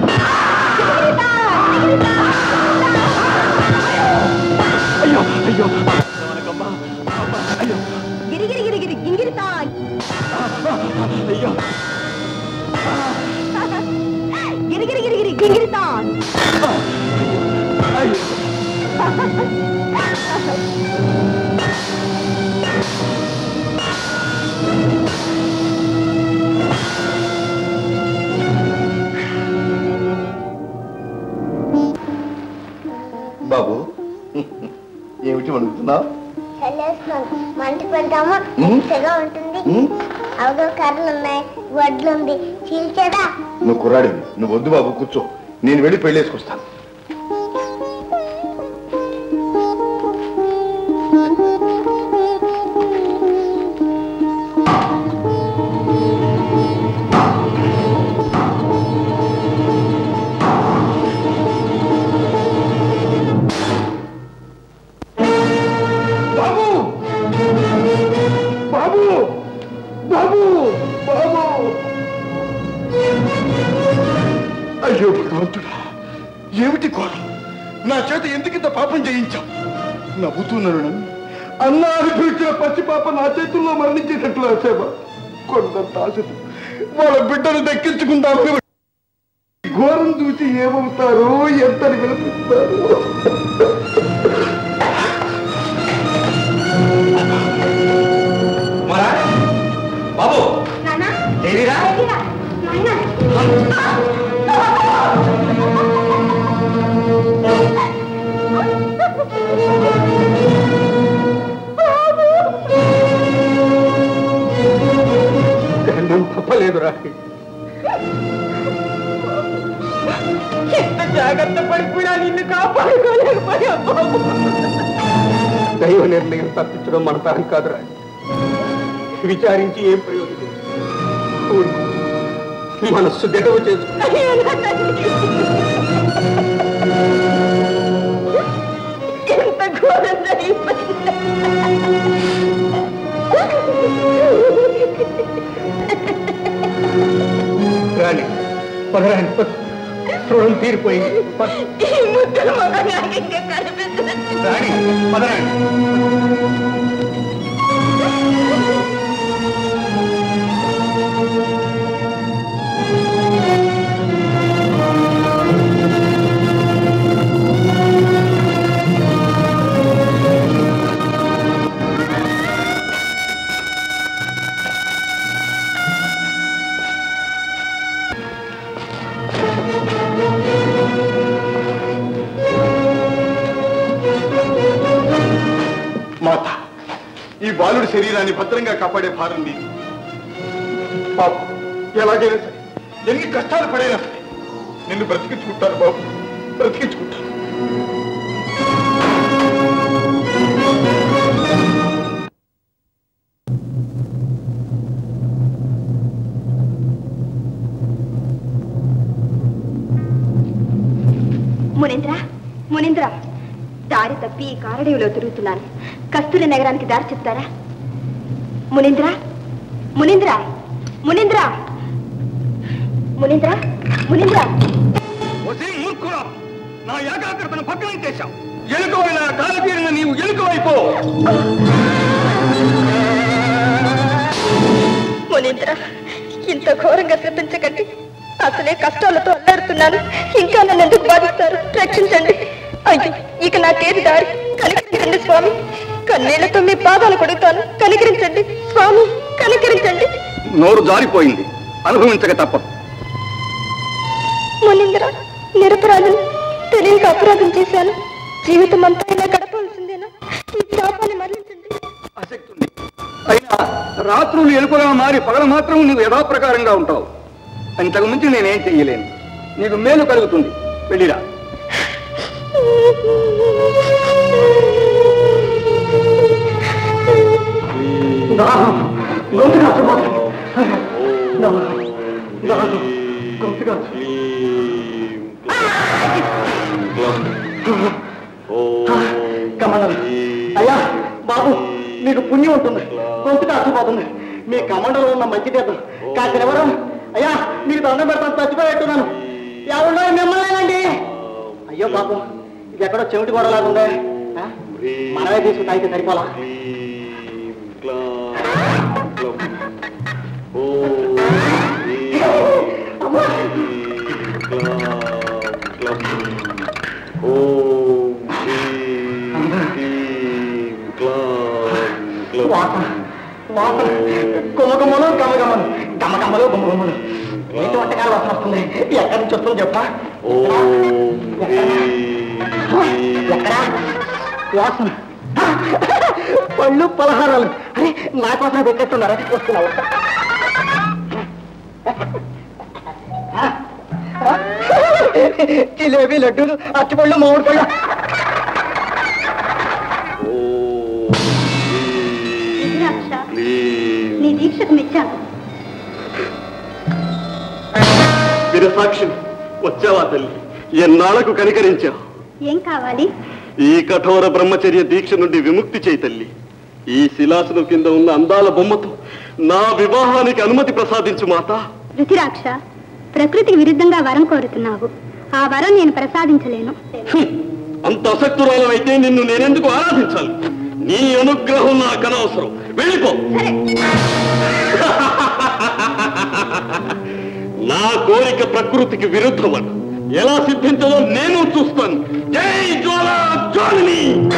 అయ్యో అయ్యో అనకమ్మా. అయ్యో గిరిగిరి గిరిగిరి గింగిరితా. అయ్యో గిరిగిరి గిరిగిరి గింగిరితా. అయ్యో బాబు, ఏమిటి వండుతున్నావు? చల్లేస్తున్నాను. మంట పెడతామా మంచిగా ఉంటుంది. అవగా కర్రలు ఉన్నాయి, వడ్లు ఉంది, చీల్చేదా? నువ్వు కుర్రాడివి, నువ్వు వద్దు బాబు, కూర్చో. నేను వెళ్ళి పెళ్ళేసుకొస్తాను. అయ్యో భగవంతుడా, ఏమిటి ఘోరం! నా చేత ఎందుకింత పాపం చేయించావు? నవ్వుతున్నాను నన్ను అన్నా అని పిలిచిన పసిపాప నా చేతుల్లో మరణించేటట్లు సేవ కొండంత ఆశతో వాళ్ళ బిడ్డను దక్కించుకుందామని ఘోరం చూసి ఏమవుతారో ఎంతని వినిపిస్తారు. బాబు తప్పలేదురా. ఎంత జాగ్రత్త పడి కూడా నిన్ను కాపాడుకోలేకపోయా బాబు. దైవ నిర్ణయం తప్పించడం మన తరం కాదురా. విచారించి ఏం ప్రయోజనం? మనస్సు గెటవ చేసుకుని ఎంత ఘోరం జరిగిపోయింది. రాని పదరాని రుణం తీరిపోయింది. ఈ ముద్దల మగ నాకు ఇంకా కనిపించదు. రాని పదరాని. మాత, ఈ బాలుడి శరీరాన్ని భద్రంగా కాపాడే భారం నీది. బాబు, ఎలాగైనా సరే, ఎన్ని కష్టాలు పడైనా సరే నిన్ను బ్రతికించుకుంటాను బాబు, బ్రతికించుకుంటాను. మునీంద్ర, మునీంద్ర, దారి తప్పి ఈ కారడవిలో తిరుగుతున్నాను. కస్తూరి నగరానికి దారి చెప్తారా? మునీంద్ర, మునీంద్ర, మునీంద్ర, మునీంద్ర, మునీంద్ర. మూర్ఖురా, నా ఏకాగ్రతను పక్కన చేశావు. ఎలుకవైన కాలతీరిన నీవు ఎలుకవైపో. మునీంద్ర, ఇంత ఘోరంగా శ్రద్ధించకండి. అసలే కష్టాలతో అల్లాడుతున్నాను. ఇంకా నన్ను ఎందుకు బాధిస్తారు? రక్షించండి. అయ్యో, ఇక నాకేది దారి? కనికరించండి స్వామి. కన్నీళ్లతో మీ పాదాలు కొడుతాను. కనికరించండి స్వామి, కనికరించండి. నోరు జారిపోయింది, అనుభవించక తప్పదు. మునీంద్ర, నిరపరాధం, తెలియక అపరాధం చేశాను. జీవితం అంతా ఇలా గడపవలసిందేనా? ఈ పాపాన్ని మరణించండి. ఆసక్తి ఉంది. అయినా రాత్రులు ఎలుకగా మారి పగల మాత్రం నువ్వు యథాప్రకారంగా ఉంటావు. అంతకు మించి నేనేం చెయ్యలేను. నీకు మేలు కలుగుతుంది. వెళ్ళిరా. కమండలం అయ్యా బాబు, మీకు పుణ్యం ఉంటుంది. గొంతు కాసిపోతుంది. మీ కమండలో ఉన్న మంచి తీర్థం కాసిన ఎవరు? అయ్యా మీకు దండం పెడతాను, చచ్చిపోయేట్టున్నాను. ఎవరో మిమ్మల్నేనండి. అయ్యో పాపం, ఇది ఎక్కడో చెవిటి గొడవలాగుందే. మనమే తీసుకు తాగితే సరిపోలా. కుమకమ్మలు గమగమ్మలు గమగమ్మలు గుమ్మగమ్మలు ఏంటి వంటకాలు వాసన వస్తుంది? ఎక్కడి నుంచి వస్తుంది చెప్పా? ఎక్కడా వాసన? పళ్ళు పలహారాలు. అరే నా కోసం పెట్టేస్తున్నారా? వస్తున్నా వస్తా. జిలేబీ లడ్డూలు అరటిపళ్ళు మామిడి పళ్ళు. నీ దీక్షకు మెచ్చాను. విరసాక్షి వచ్చావా తల్లి? ఎన్నాళ్లకు కనికరించావు. ఏం కావాలి? ఈ కఠోర బ్రహ్మచర్య దీక్ష నుండి విముక్తి చేయి తల్లి. ఈ శిలాసనం కింద ఉన్న అందాల బొమ్మతో నా వివాహానికి అనుమతి ప్రసాదించు మాత. రుచిరాక్ష, ప్రకృతికి విరుద్ధంగా వరం కోరుతున్నావు. ఆ వరం నేను ప్రసాదించలేను. అంత అసక్తురాలమైతే నిన్ను నేనెందుకు ఆరాధించాలి? నీ అనుగ్రహం నాకు అనవసరం. వెళ్ళిపో. నా కోరిక ప్రకృతికి విరుద్ధమని ఎలా సిద్ధించదో నేను చూస్తాను. జై జ్వాలా జ్వాలిని.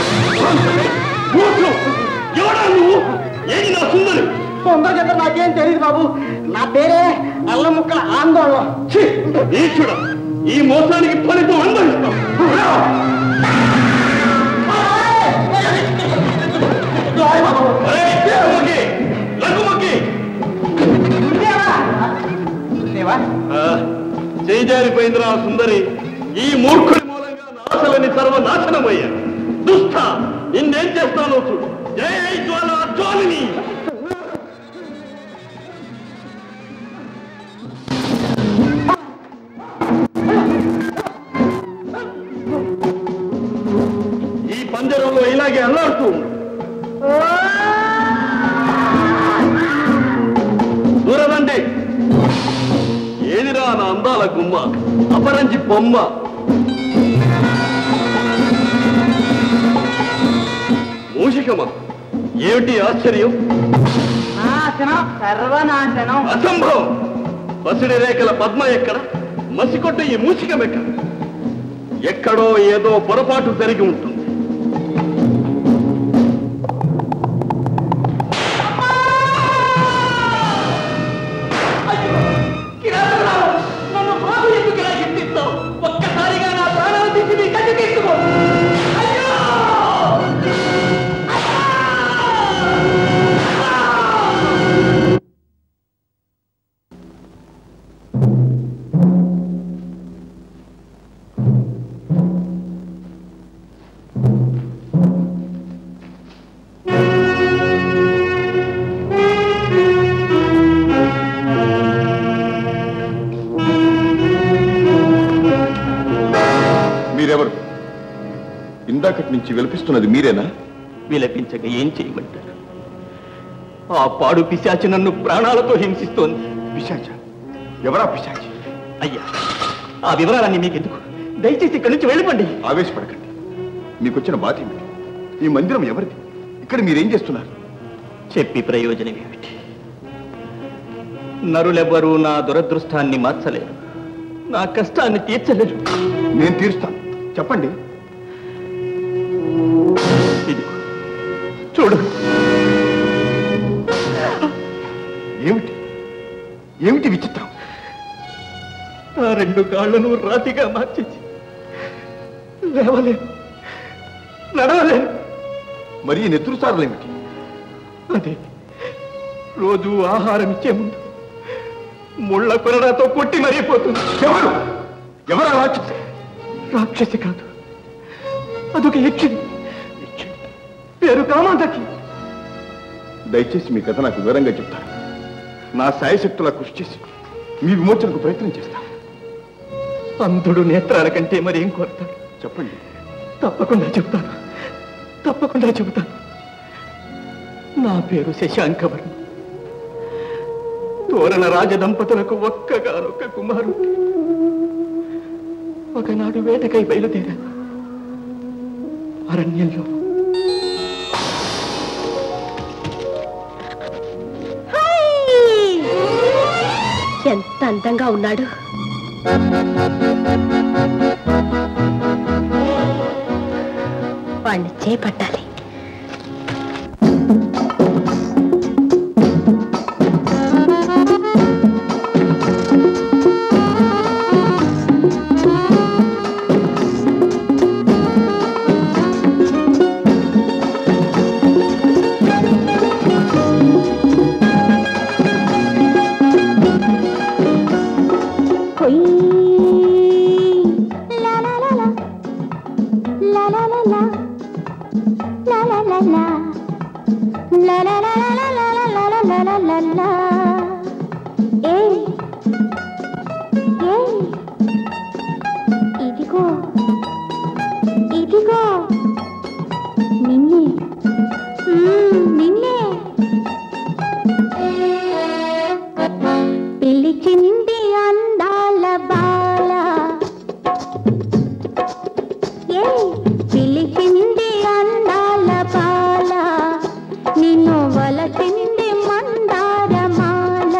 ఎవడా నువ్వు? ఏది నా సుందరి? తొందర చెప్ప నాకేం తెలియదు బాబు. నా పేరే అల్లం ముక్కల ఆందోళన. ఈశ్వర, ఈ మోసానికి ఫలితం అనుభవిస్తాం. చేజారిపోయిందిరా సుందరి. ఈ మూర్ఖుడి మూలంగా నాశలని సర్వనాశనమయ్యా. దుష్ట, నిన్నేం చేస్తానో చూడు. జై జ్వాలా జ్వాలిని. ఈ పంజరంలో ఇలాగే అల్లాడుతూ దూరదండి. ఏదిరా నా అందాల గుమ్మ, అపరంజి బొమ్మ. మూషికమా, ఏమిటి ఆశ్చర్యం? నాశనం, సర్వనాశనం. అసంభవం. పసిడి రేఖల పద్మ ఎక్కడ? మసికొట్ట ఈ మూషికం ఎక్కడ? ఎక్కడో ఏదో పొరపాటు జరిగి ఉంటుంది. ఒక్కసారిగా నా ప్రాణాలు తీసి నీ గడ్డి తీసుకో. మీరెవరు? ఇందాకటి నుంచి విలపిస్తున్నది మీరేనా? విలపించక ఏం చేయమంటారు? ఆ పాడు పిశాచి నన్ను ప్రాణాలతో హింసిస్తోంది. పిశాచ? ఎవరా పిశాచి? అయ్యా, ఆ వివరాలన్నీ మీకెందుకు? దయచేసి ఇక్కడి నుంచి వెళ్ళిపోండి. ఆవేశపడకండి. మీకొచ్చిన బాధ ఏమిటి? ఈ మందిరం ఎవరిది? ఇక్కడ మీరేం చేస్తున్నారు? చెప్పి ప్రయోజనం ఏమిటి? నరులెవ్వరూ నా దురదృష్టాన్ని మార్చలేరు, నా కష్టాన్ని తీర్చలేరు. నేను తీరుస్తాను, చెప్పండి. ఇదిగో చూడు. ఏమిటి ఏమిటి విచిత్రం? ఆ రెండు కాళ్ళను రాతిగా మార్చేసి లేవలేను, నడవలేను. మరి ఈ నెత్తురు సారులేమిటి? అదే రోజు ఆహారం ఇచ్చే ముందు ముళ్ళ కొరడాతో కొట్టి మరిగిపోతుంది. ఎవరు ఎవరా రాక్షసి? రాక్షసి కాదు, అదొక యక్షిని. పేరు కామాంతకి. దయచేసి మీ కథ నాకు వివరంగా చెప్తారు. నా సాయశక్తులా కృషి చేసి మీ విమోచనకు ప్రయత్నం చేస్తాను. అంధుడు నేత్రాల కంటే మరేం కోరుతాడు? చెప్పండి. తప్పకుండా చెబుతాను, తప్పకుండా చెబుతాను. నా పేరు శశాంకవర్మ. తోరణ రాజదంపతులకు ఒక్కగానొక్క కుమారుడు. ఒకనాడు వేటకై బయలుదేరా. అరణ్యంలో ఎంత అందంగా ఉన్నాడు. వాణ్ణి చేపట్టాలి. ఇదిగో ఇదిగో నిన్నే నిన్నే పిలిచింది అందాల బాల. ఏ పిలిచింది అందాల బాల, నిన్ను వలచింది మందారమాల.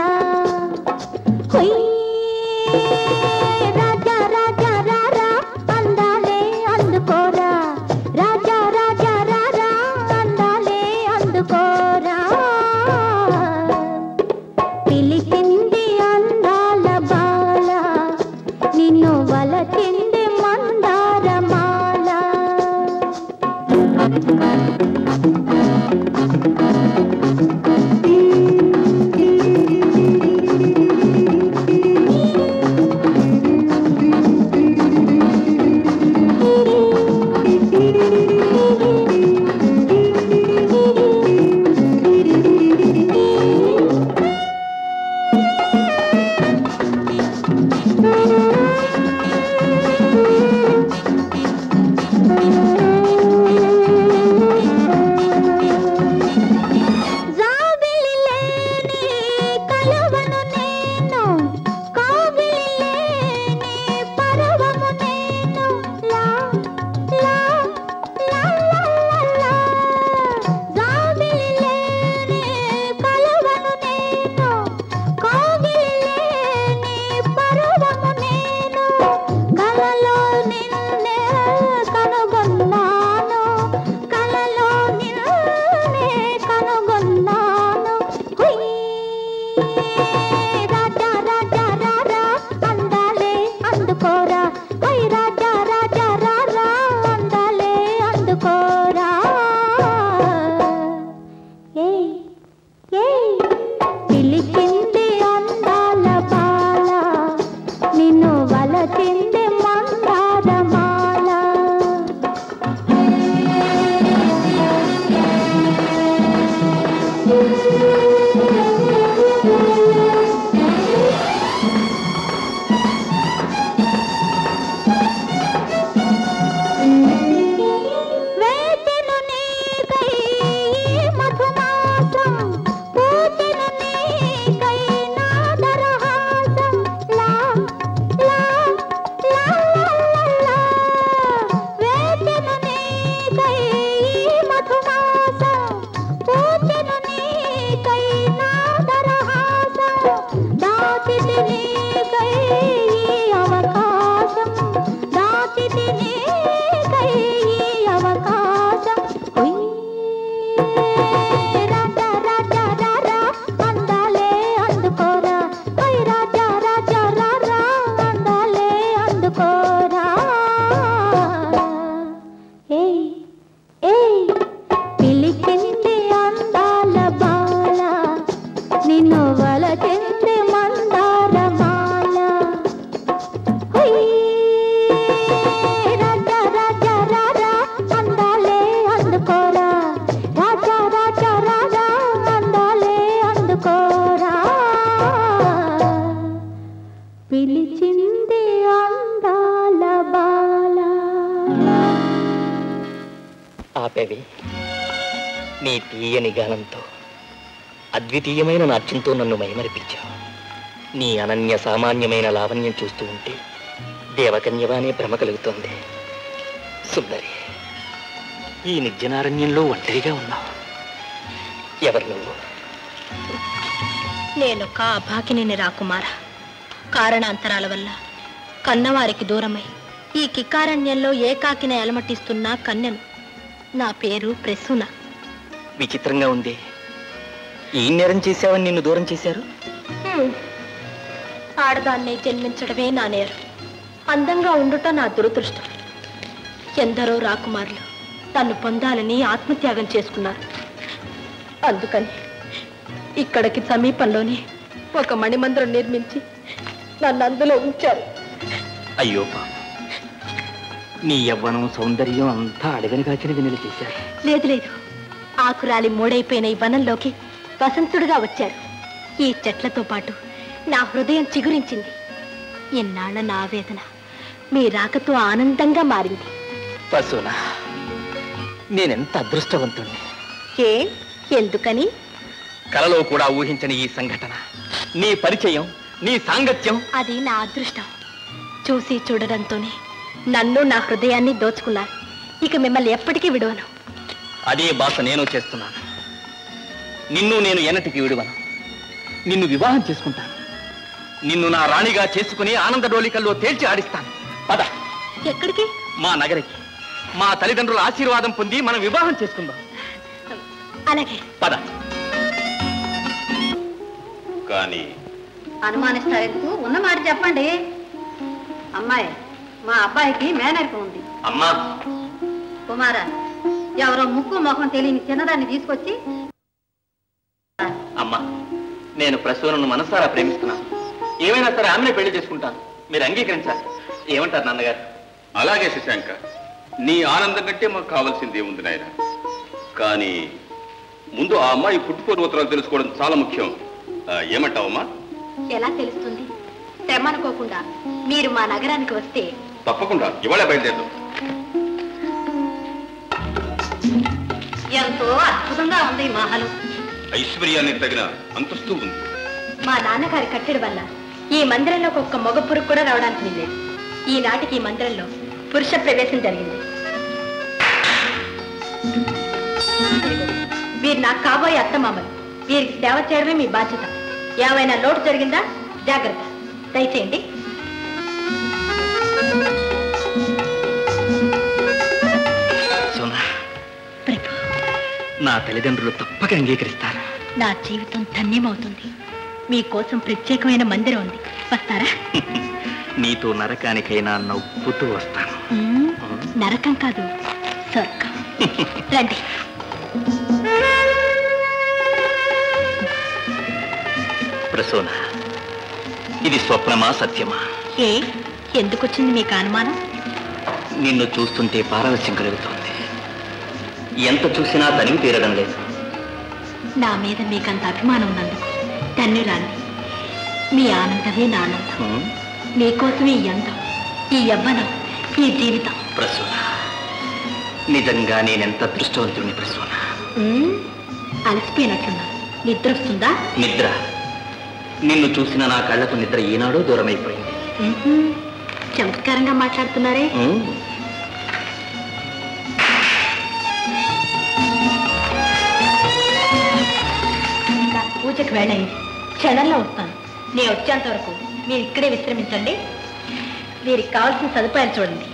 రాజా రాజా రారా అందాలే అందుకోరా, రాజా రాజా రారా అందాలే అందుకోరా. పిలిచింది అందాల బాల, నిన్ను వలచింది మందారమాల. la ఆపేవి. నీ తీయని గానంతో, అద్వితీయమైన నాట్యంతో నన్ను మైమరిపించావు. నీ అనన్య సామాన్యమైన లావణ్యం చూస్తూ ఉంటే దేవకన్యవానే భ్రమ కలుగుతోంది. సుందరి, ఈ నిర్జనారణ్యంలో ఒంటరిగా ఉన్నావు. ఎవరు నువ్వు? నేను కా భాకిని రాకుమార. కారణాంతరాల వల్ల కన్నవారికి దూరమై ఈ కికారణ్యంలో ఏకాకిన అలమటిస్తున్న కన్యను. నా పేరు ప్రసూన. విచిత్రంగా ఉంది. ఏం నేరం చేశావని నిన్ను దూరం చేశారు? ఆడదాన్ని జన్మించడమే నా నేరం. అందంగా ఉండుట నా దురదృష్టం. ఎందరో రాకుమారులు తన్ను పొందాలని ఆత్మత్యాగం చేసుకున్నారు. అందుకని ఇక్కడికి సమీపంలోనే ఒక మణిమందిరం నిర్మించి నన్ను అందులో ఉంచారు. అయ్యో పాప, నీ యవ్వనం సౌందర్యం అంతా అడగని కాచిన వినలు చేశారు. లేదు లేదు, ఆకురాలి మూడైపోయిన ఈ వనంలోకి వసంతుడుగా వచ్చారు. ఈ చెట్లతో పాటు నా హృదయం చిగురించింది. ఎన్నాళ్ళ నా వేదన మీ రాకతో ఆనందంగా మారింది. పశునా, నేనెంత అదృష్టవంతుణ్ణి. ఏ ఎందుకని? కలలో కూడా ఊహించని ఈ సంఘటన, నీ పరిచయం, నీ సాంగత్యం. అది నా అదృష్టం. చూసి చూడడంతోనే నన్ను నా హృదయాన్ని దోచుకున్నారు. ఇక మిమ్మల్ని ఎప్పటికీ విడవను. అదే బాస నేను చేస్తున్నాను. నిన్ను నేను ఎన్నటికి విడువను. నిన్ను వివాహం చేసుకుంటాను. నిన్ను నా రాణిగా చేసుకుని ఆనంద డోలికల్లో తేల్చి ఆడిస్తాను. పద. ఎక్కడికి? మా నగరికి. మా తల్లిదండ్రుల ఆశీర్వాదం పొంది మనం వివాహం చేసుకుందాం. అలాగే. పద. కానీ అనుమానిస్తారెందుకు? ఉన్న మాట చెప్పండి. అమ్మాయి, మా అబ్బాయికి మేనరికం ఉంది. అమ్మా. కుమారా, ఎవరో ముక్కు ముఖం తెలియని చిన్నదాన్ని తీసుకొచ్చి. అమ్మా, నేను ప్రసూనను మనసారా ప్రేమిస్తున్నాను. ఏమైనా సరే ఆమెనే పెళ్లి చేసుకుంటాను. మీరు అంగీకరించాలి. ఏమంటారు నాన్నగారు? అలాగే శశాంక, నీ ఆనందం కంటే మాకు కావాల్సింది ఏముంది నాయన. కానీ ముందు ఆ అమ్మాయి పుట్టుపూర్వోత్తరాలు తెలుసుకోవడం చాలా ముఖ్యం. ఏమంటావమ్మా? ఎలా తెలుస్తుంది? శ్రమ అనుకోకుండా మీరు మా నగరానికి వస్తే తప్పకుండా ఇవాళ బయలుదేరదు. ఎంతో అద్భుతంగా ఉంది మహలు. ఐశ్వర్యానికి తగిన అంతస్తు ఉంది. మా నాన్నగారి కట్టడి వల్ల ఈ మందిరంలోకి ఒక్క మగ పురుగు కూడా రావడానికి వీల్లేదు. ఈనాటికి ఈ మందిరంలో పురుష ప్రవేశం జరిగింది. వీరు నాకు కాబోయే అత్తమామలు. వీరికి సేవ చేయడమే మీ బాధ్యత. ఏమైనా లోటు జరిగిందా? జాగ్రత్త. దయచేయండి. సోనా, నా తల్లిదండ్రులు తప్పక అంగీకరిస్తారు. నా జీవితం ధన్యమవుతుంది. మీకోసం ప్రత్యేకమైన మందిరం ఉంది. వస్తారా? నీతో నరకానికైనా నవ్వుతూ వస్తాను. నరకం కాదు, స్వర్గం. రండి. ప్రసూన, ఇది స్వప్నమా సత్యమా? ఏ ఎందుకొచ్చింది మీకు అనుమానం? నిన్ను చూస్తుంటే పారవశ్యం కలుగుతోంది. ఎంత చూసినా తనివి తీరడం లేదు. నా మీద మీకంత అభిమానం ఉన్నందుకు ధన్యురాలి. మీ ఆనందమే నా ఆనందం. మీకోసమే ఈ అందం, ఈ యవ్వనం, ఈ జీవితం. ప్రసూన, నిజంగా నేనెంత అదృష్టవంతుడిని ప్రసూన. అలసిపోయినట్లున్నా. నిద్ర వస్తుందా? నిద్ర? నిన్ను చూసిన నా కళ్ళకు నిద్ర ఈనాడో దూరం అయిపోయింది. చమత్కారంగా మాట్లాడుతున్నారే. పూజకు వేళయింది. క్షణంలో వస్తాను. నేను వచ్చేంత వరకు మీరు ఇక్కడే విశ్రమించండి. వీరికి కావాల్సిన సదుపాయాలు చూడండి.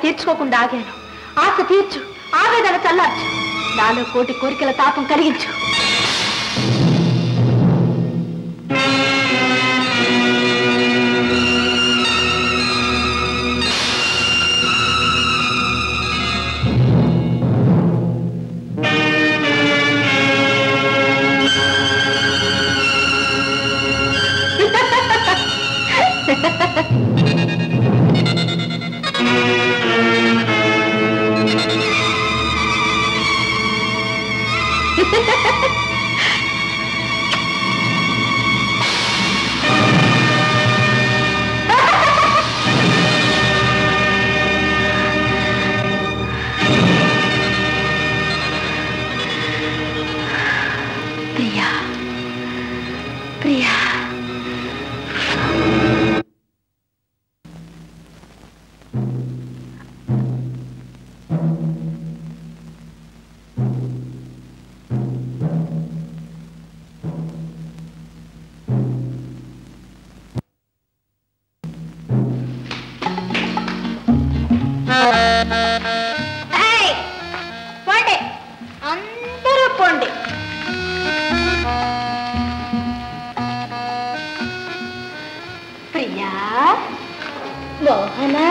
తీర్చుకోకుండా ఆగాను. ఆశ తీర్చు, ఆవేదన చల్లార్చు, నాలో కోటి కోరికల తాపం కలిగించు. ప్రియా, ప్రియా, పోండి, అందరూ పోండి. ప్రియా, మోహన,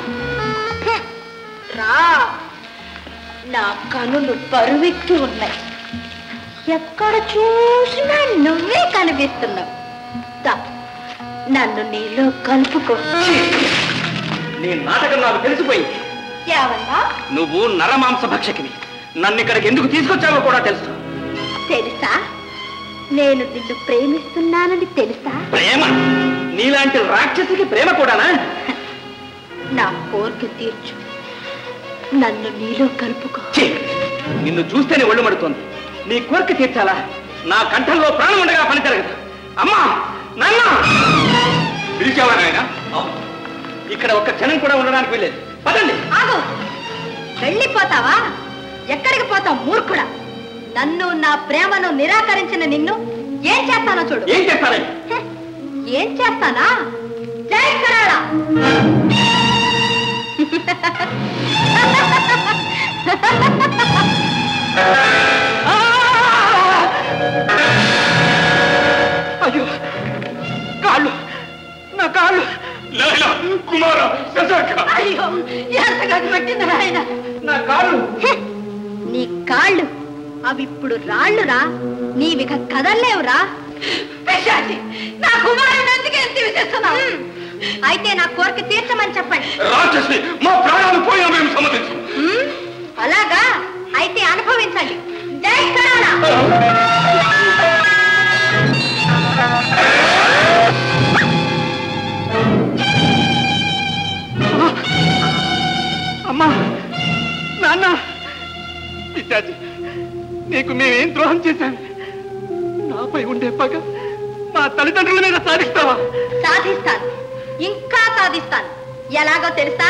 రా. నా కనులు పరువెక్కి ఉన్నాయి. ఎక్కడ చూసినా నువ్వే కనిపిస్తున్నావు. దా, నన్ను నీలో కలుపుకో. నీ నాటకం నాకు తెలిసిపోయింది. ఏమన్నా? నువ్వు నరమాంస భక్షకిని. నన్ను ఇక్కడికి ఎందుకు తీసుకొచ్చావో కూడా తెలుసు. తెలుసా? నేను నిన్ను ప్రేమిస్తున్నానని తెలుసా? ప్రేమ? నీలాంటి రాక్షసికి ప్రేమ కూడానా? నా కోరిక తీర్చు, నన్ను నీలో కలుపుకో. నిన్ను చూస్తేనే ఒళ్ళు మడుతోంది. నీ కోరిక తీర్చాలా? నా కంఠంలో ప్రాణం ఉండగా పని జరగదు. అమ్మా, నాన్న, పిలిచావా నాయన? ఇక్కడ ఒక్క క్షణం కూడా ఉండడానికి వెళ్ళేది. పదండి. ఆగు, వెళ్ళిపోతావా? ఎక్కడికి పోతావు మూర్ఖుడా? నన్ను, నా ప్రేమను నిరాకరించిన నిన్ను ఏం చేస్తానో చూడు. ఏం చేస్తానే? ఏం చేస్తానా? జై కరాళ. అయ్యో, కాళ్ళు, నా కాళ్ళు. కుమార, అయ్యో, ఎంత గట్టిపట్టింది నాయన. నా కాళ్ళు. నీ కాళ్ళు అవి ఇప్పుడు రాళ్ళురా. నీవిక కదల్లేవురా. నా కుమారుడు ఎందుకు ఎంత విసిస్తున్నావు? అయితే నా కోరిక తీర్చమని చెప్పండి. రాక్షసి, మా ప్రాణాలు పోయినా మేము సమ్మతించు. అలాగా? అయితే అనుభవించండి. జై కరాళ. అమ్మా, నాన్న, పిశాచి, నీకు మేమేం ద్రోహం చేశాను? నాపై ఉండే పగ మా తల్లిదండ్రుల మీద సాధిస్తావా? సాధిస్తాను, ఇంకా సాధిస్తాను. ఎలాగో తెలుసా?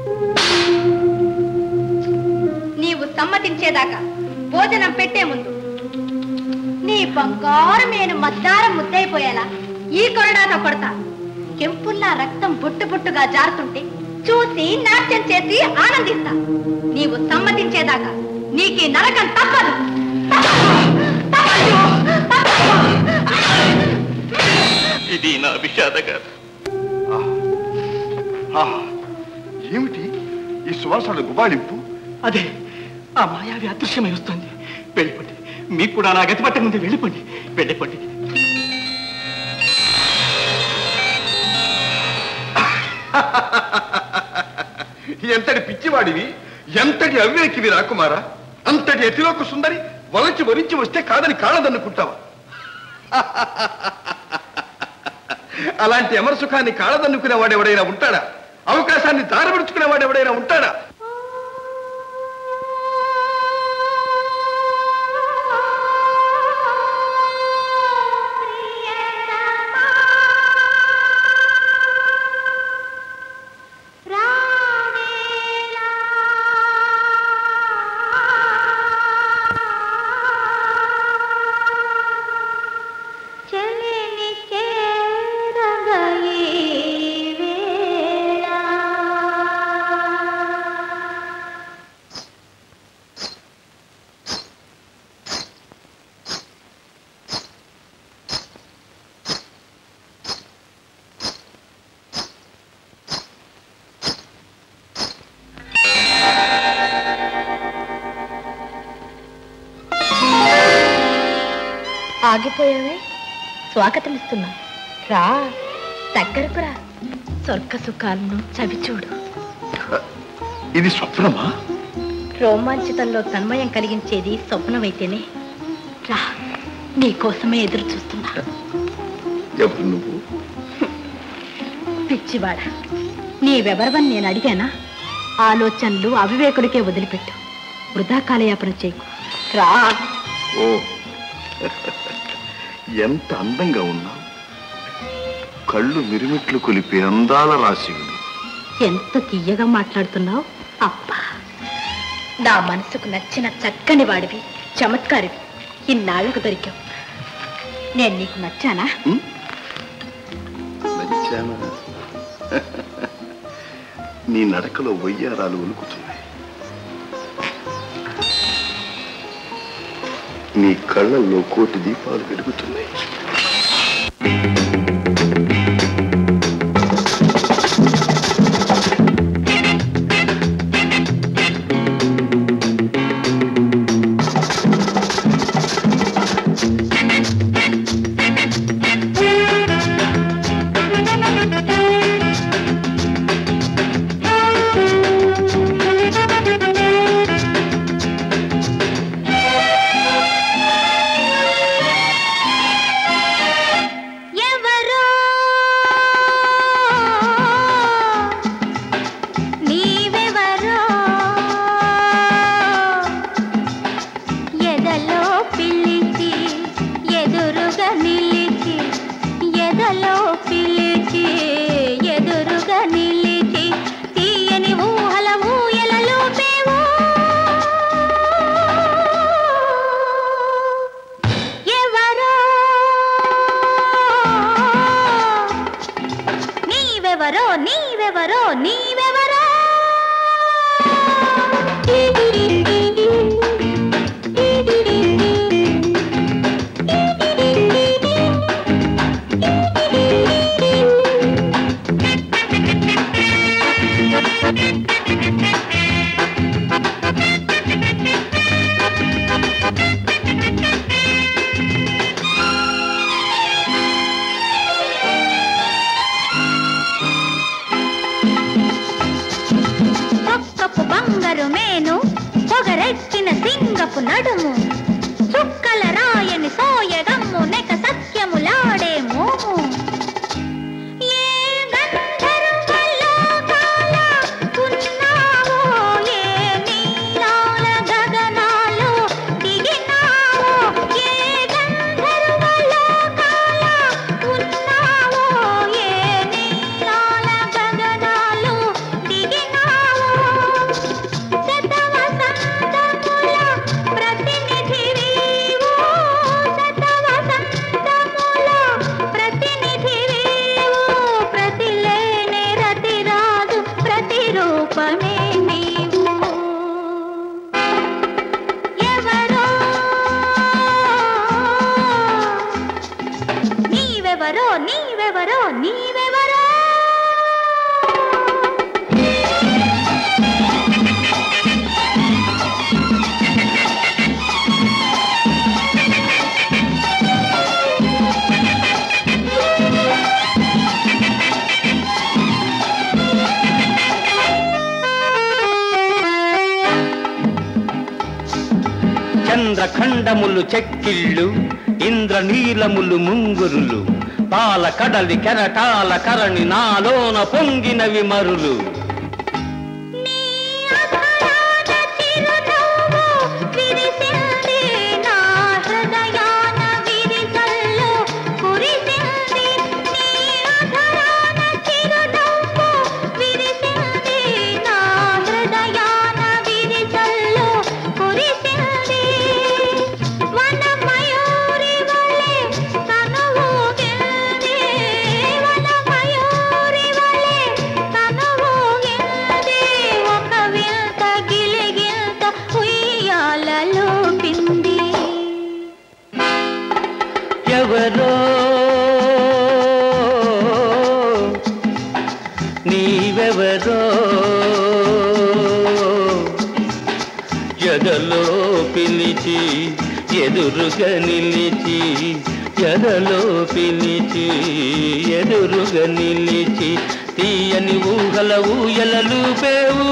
నీవు సమ్మతించేదాకా భోజనం పెట్టే ముందు నీ బంగారు నేను మద్దారం ముద్దైపోయేలా ఈ కొరడాతో కొడతా. కెంపుల్లా రక్తం బొట్టు బొట్టుగా జారుతుంటే చూసి నాట్యం చేసి ఆనందిస్తా. నీవు సమ్మతించేదాకా నీకీ నరకం తప్పదు. ఇది నా విషాద గారు. ఏమిటి ఈ సువాసన గుబాళింపు? అదే ఆ మాయావి అదృశ్యమై వస్తుంది. వెళ్ళిపోండి, మీకు కూడా నా గతి పట్టక ముందు వెళ్ళిపోండి, వెళ్ళిపోండి. ఎంతటి పిచ్చివాడివి, ఎంతటి అవివేకివి రాకుమారా! అంతటి అతిలోక సుందరి వలచి వరించి వస్తే కాదని కాళ్ళదన్నుకుంటావా? అలాంటి అమర సుఖాన్ని కాళ్ళదన్నుకునే వాడెవడైనా ఉంటాడా? అవకాశాన్ని దారబడుచుకునే వాడెవడైనా ఉంటాడా? ఆగిపోయావే స్వాగతం ఇస్తున్నా. రా, దగ్గరకు రా. స్వర్గ సుఖాలను చవిచూడు. ఇది స్వప్నమా? రోమాంచితంలో తన్మయం కలిగించేది స్వప్నమైతేనే. రా, నీ కోసమే ఎదురు చూస్తున్నా. ఎవరు నువ్వు? పిచ్చివాడ, నీవెవరవని నేను అడిగానా? ఆలోచనలు అవివేకులకే వదిలిపెట్టు. వృధా కాలయాపన చేయకు. రా. ఓ, ఎంత అందంగా ఉన్నావు. కళ్ళు మిరుమిట్లు కొలిపే అందాల రాశి. ఎంత తీయగా మాట్లాడుతున్నావు. అబ్బా, నా మనసుకు నచ్చిన చక్కని వాడివి, చమత్కారివి. ఇన్నాళ్లకు దొరికావు. నేను నీకు నచ్చానా? నచ్చానా? నీ నడకలో వయ్యారాలు ఒలుకుతున్నాయి. నీ కళ్ళల్లో కోటి దీపాలు వెలుగుతున్నాయి. చంద్రఖండములు చెక్కిళ్ళు, ఇంద్రనీలములు ముంగురులు, పాల కడలి కెరటాల కరణి నాలోన పొంగినవి మరులు. ఎవరో నీవెవరో ఎదలో పిలిచి ఎదురుగా నిలిచి ఎదలో పిలిచి ఎదురుగా నిలిచి తీయని ఊహల ఊయలలు పేవు.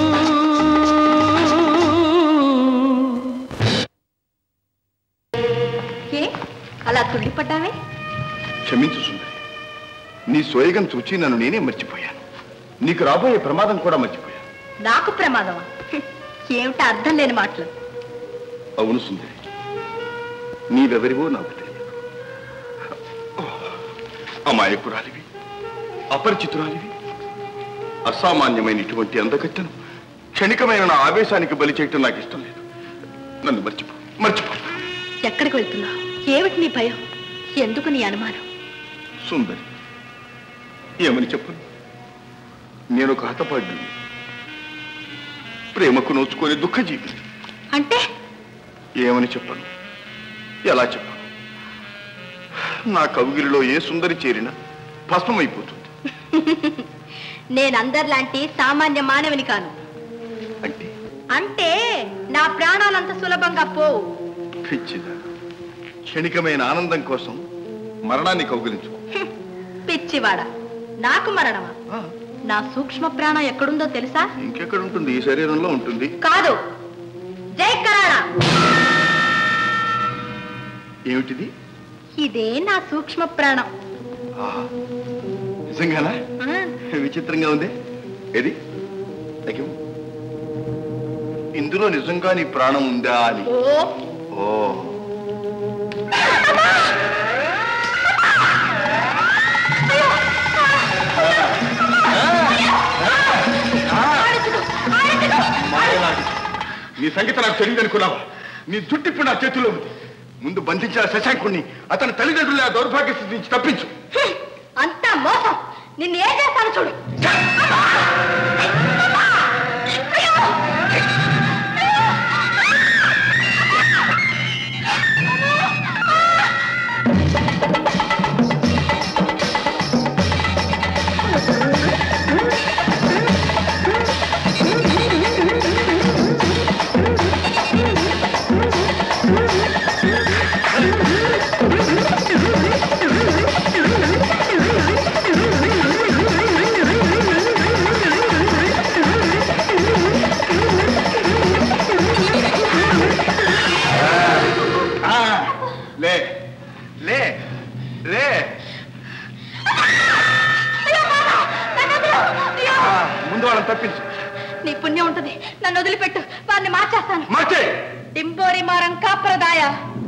అలా తుళ్ళిపడ్డావే? క్షమించు సుందరి, నీ సోయగం చూచి నన్ను నేనే మర్చిపోయాను. నీకు రాబోయే ప్రమాదం కూడా మర్చిపోయాను. నాకు ప్రమాదమా? ఏమిటా అర్థం లేని మాటలు? అవును సుందరి, నీవెవరివో నాకు తెలియదు. అమాయకురాలివి, అపరిచితురాలివి, అసామాన్యమైన ఇటువంటి అందగత్తెను క్షణికమైన నా ఆవేశానికి బలి చేయటం నాకు ఇష్టం లేదు. నన్ను మర్చిపో మర్చిపో. ఎక్కడికి వెళ్తున్నావు? ఏమిటి నీ భయం? ఎందుకు నీ అనుమానం? సుందరి, ఏమని చెప్పను? నేను ఒక హతపాడ్యుని, ప్రేమకు నోచుకొని దుఃఖజీవి. అంటే ఏమని చెప్పను, ఎలా చెప్పను? నా కవిగిరిలో ఏ సుందరి చేరినా భస్మమైపోతుంది. నేనందరిలాంటి సామాన్య మానవుని కాను. అంటే అంటే నా ప్రాణాలంత సులభంగా పోవు. పిచ్చిదా, క్షణికమైన ఆనందం కోసం మరణాన్ని కౌగిలించు. పిచ్చివాడ, నాకు మరణమా? నా సూక్ష్మ ప్రాణం ఎక్కడుందో తెలుసా? ఇంకెక్కడుంటుంది? ఈ శరీరంలో ఉంటుంది. కాదు, జై కరాళ. ఏమిటిది? ఇదే నా సూక్ష్మ ప్రాణం. నిజంగానా? విచిత్రంగా ఉంది. ఏది తగ్గివు. ఇందులో నిజంగా నీ ప్రాణం ఉందా అని. ఓ నీ సంగతి నాకు తెలియదు అనుకున్నావా? నీ జుట్టు ఇప్పుడు నా చేతిలో ఉంది. ముందు బంధించిన శశాంకుణ్ణి అతని తల్లిదండ్రుల దౌర్భాగ్య స్థితి నుంచి తప్పించు. అంతా మోసం. నిన్ను ఏం చేస్తాను చూడు. తప్పించు. నీ పుణ్యం ఉంటుంది. నన్ను వదిలిపెట్టు, వారిని మార్చేస్తాను. మార్చే. టింబోరి మారం కాప్రదాయ.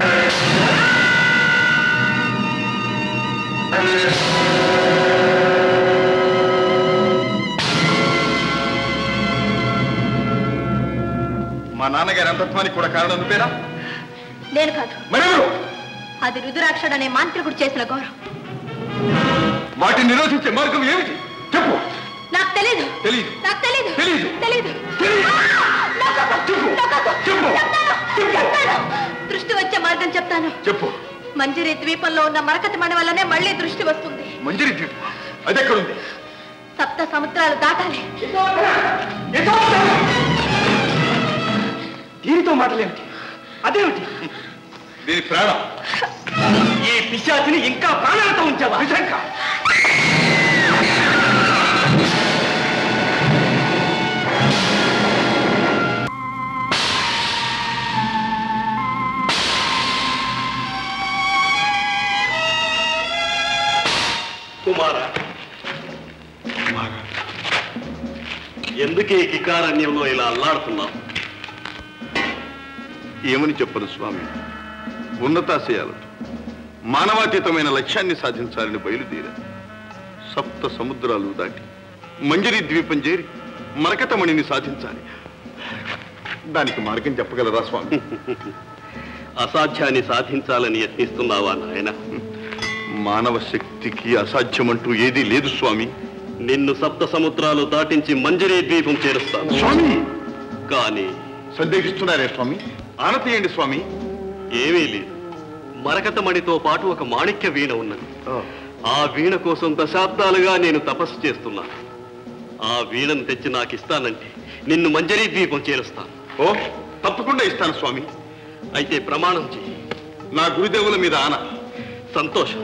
మా నాన్నగారి అంతత్వానికి కూడా కారణం నువ్వేనా? నేను కాదు. మరెవరు? అది రుద్రాక్షుడు అనే మాంత్రికుడు చేసిన గౌరవం. వాటిని నిరోధించే మార్గం ఏమిటి చెప్పు. నాకు తెలీదు. తెలీదు. నాకు తెలీదు. తెలీదు. తెలీదు. దృష్టి వచ్చే మార్గం చెప్తాను. చెప్పు. మంజరి ద్వీపంలో ఉన్న మరకత మణి వల్లనే మళ్ళీ దృష్టి వస్తుంది. మంజరి ద్వీపం అదెక్కడుంది? సప్త సముద్రాలు దాటాలి. దీనితో మాటలేమిటి? అదేమిటి? దీని ప్రాణం. ఈ పిశాచిని ఇంకా ప్రాణాలతో ఉంచావా? నిజంగా కుమారా, ఎందుకే కికారణ్యంలో ఇలా అల్లాడుతున్నావు? ఏమని చెప్పను స్వామి. ఉన్నతాశయాలతో మానవాతీతమైన లక్ష్యాన్ని సాధించాలని బయలుదేరా. సప్త సముద్రాలు దాటి మంజరి ద్వీపం చేరి మరకతమణిని సాధించాలి. దానికి మార్గం చెప్పగలరా స్వామి? అసాధ్యాన్ని సాధించాలని యత్నిస్తున్నావా నాయన? మానవ శక్తికి అసాధ్యమంటూ ఏదీ లేదు స్వామి. నిన్ను సప్త సముద్రాలు దాటించి మంజరి ద్వీపం చేరుస్తాను స్వామి. కానీ సందేహిస్తున్నారే స్వామి? ఆనతీయండి స్వామి. ఏమీ లేదు. మరకతమణితో పాటు ఒక మాణిక్య వీణ ఉన్నది. ఆ వీణ కోసం దశాబ్దాలుగా నేను తపస్సు చేస్తున్నాను. ఆ వీణను తెచ్చి నాకు ఇస్తానంటే నిన్ను మంజరి ద్వీపం చేరుస్తాను. ఓ, తప్పకుండా ఇస్తాను స్వామి. అయితే ప్రమాణం చెయ్యి. నా గురుదేవుల మీద ఆన. సంతోషం.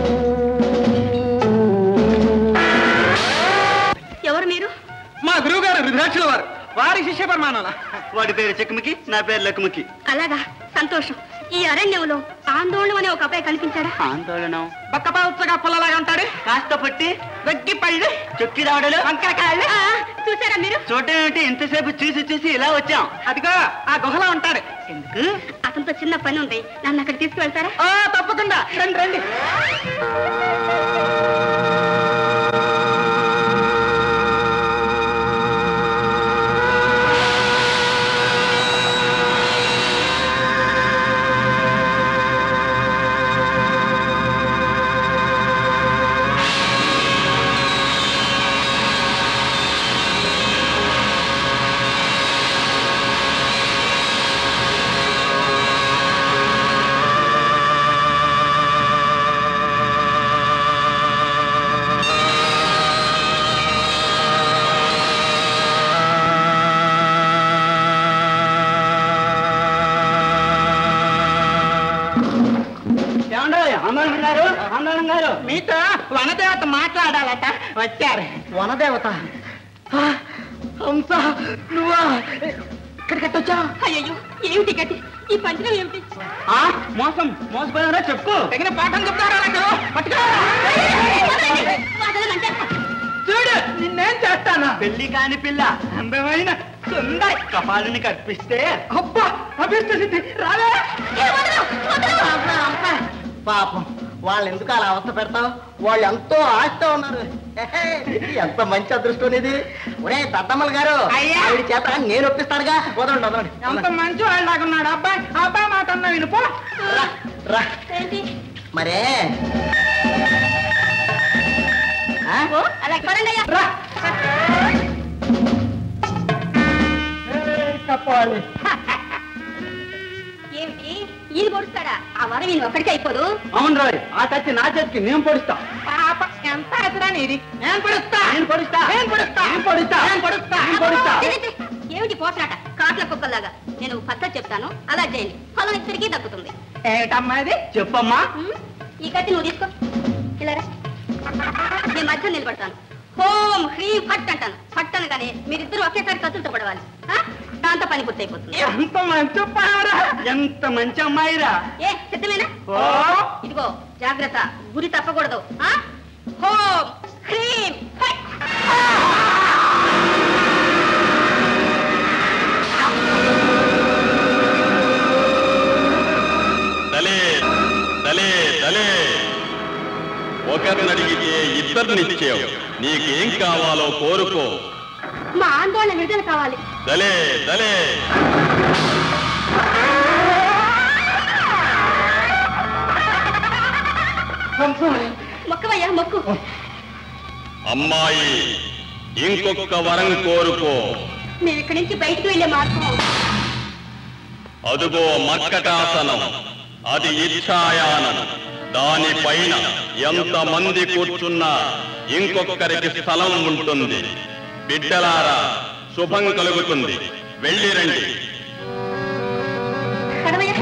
ఎవరు మీరు? మా గురువు గారు రుద్రాక్షల వారు, వారి శిష్య పరమానాల. వాడి పేరు చెక్కుముకి, నా పేరు లక్కుముకి. అలాగా, సంతోషం. ఈ అరణ్యంలో ఆందోళన అనే ఒక అబ్బాయి కనిపించాడా? ఆందోళనం బక్కపావుచ్చగా పుల్లలాగా ఉంటాడు, కాస్త పట్టి వెగ్గి పళ్ళు, చొక్కి రావడలు, వంకరకాయలు. ఆ, చూసారా మీరు? చూడటం ఏంటి, ఇంతసేపు చూసి చూసి ఇలా వచ్చాం. అదిగో ఆ గుహలో ఉంటాడు. ఎందుకు? అతనితో చిన్న పని ఉంది, నన్ను అక్కడ తీసుకువెళ్తారా? ఆ, తప్పకుండా రండి రండి. ఆందోళన గారు మీతో వనదేవత మాట్లాడాలట, వచ్చారు. వనదేవత? హంస నువ్వా? ఇక్కడ కట్టొచ్చా? అయ్యో, ఏమిటి గట్టి? ఈ పంచడం ఏమిటి? మోసం మోసపోయారా చెప్పు. తగిన పాఠం చెప్తారా నాకు? పట్టుకో. చూడు నిన్నేం చేస్తానా? పెళ్లి కాని పిల్ల అందమైన సుందరి కపాలని కప్పిస్తే అబ్బా అభిష్టి రాలే. పాపం వాళ్ళు ఎందుకు అలా అవస్థ పెడతావు? వాళ్ళు ఎంతో ఆశతో ఉన్నారు. ఎంత మంచి అదృష్టం ఇది. ఒరే దత్తమ్మల్ గారు, ఆవిడ చేత నేను ఒప్పిస్తానుగా. వదలండి వదలండి. ఎంత మంచి వాళ్ళు లాగున్నాడు అబ్బాయి. అబ్బాయి మాట అన్నా వినుపో. రా మరే అలా కొరండయ్యా. రా కప్పాలి. ఏమిటి ఈయన పొడుస్తాడా? ఆ వరం ఈయన ఒక్కడికి అయిపోదు. అవును రాయ్, ఆ కత్తి నా చేతికి నేను పొడుస్తా. పాప ఎంత ఎదురా నీది. నేను పొడుస్తా నేను పొడుస్తా నేను పొడుస్తా నేను పొడుస్తా నేను పొడుస్తా నేను పొడుస్తా. ఏమిటి పోట్లాట? కాట్ల కుక్కల్లాగా. నేను పద్ధతి చెప్తాను, అలా చేయండి. ఫలం ఇద్దరికీ దక్కుతుంది. ఏమిటమ్మా ఇది? చెప్పమ్మా. ఉమ్, ఈ కత్తి నువ్వు తీసుకో. ఇలా రా. నేను మధ్య నిలబడతాను. హోం హ్రీం ఫట్ అంటాను. ఫట్ అనగానే మీరిద్దరు ఒకేసారి కత్తులతో పడవాలి. దాంతో పని పూర్తయిపోతుంది. ఎంత మంచి పారా. ఎంత మంచి అమ్మాయిరా. ఏ సిద్ధమేనా? ఓ ఇదిగో జాగ్రత్త, గురి తప్పకూడదు. హోం హ్రీం ఫట్. తలే తలే తలే ఒకరిని అడిగితే ఇద్దరినిచ్చేవు. నీకేం కావాలో కోరుకో. మా ఆందోళన విడుదల కావాలి. తలే తలే మొక్కవయ్యా మొక్కు. అమ్మాయి ఇంకొక వరం కోరుకో. మేము ఇక్కడి నుంచి బయటకు వెళ్లే మార్గం. అదుగో మర్కటాసనం, అది ఇచ్ఛాయానం. దానిపైన ఎంత మంది కూర్చున్నా ఇంకొకరికి స్థలం ఉంటుంది. బిడ్డలారా, శుభం కలుగుతుంది. వెళ్ళిరండి. పదవయ్యా.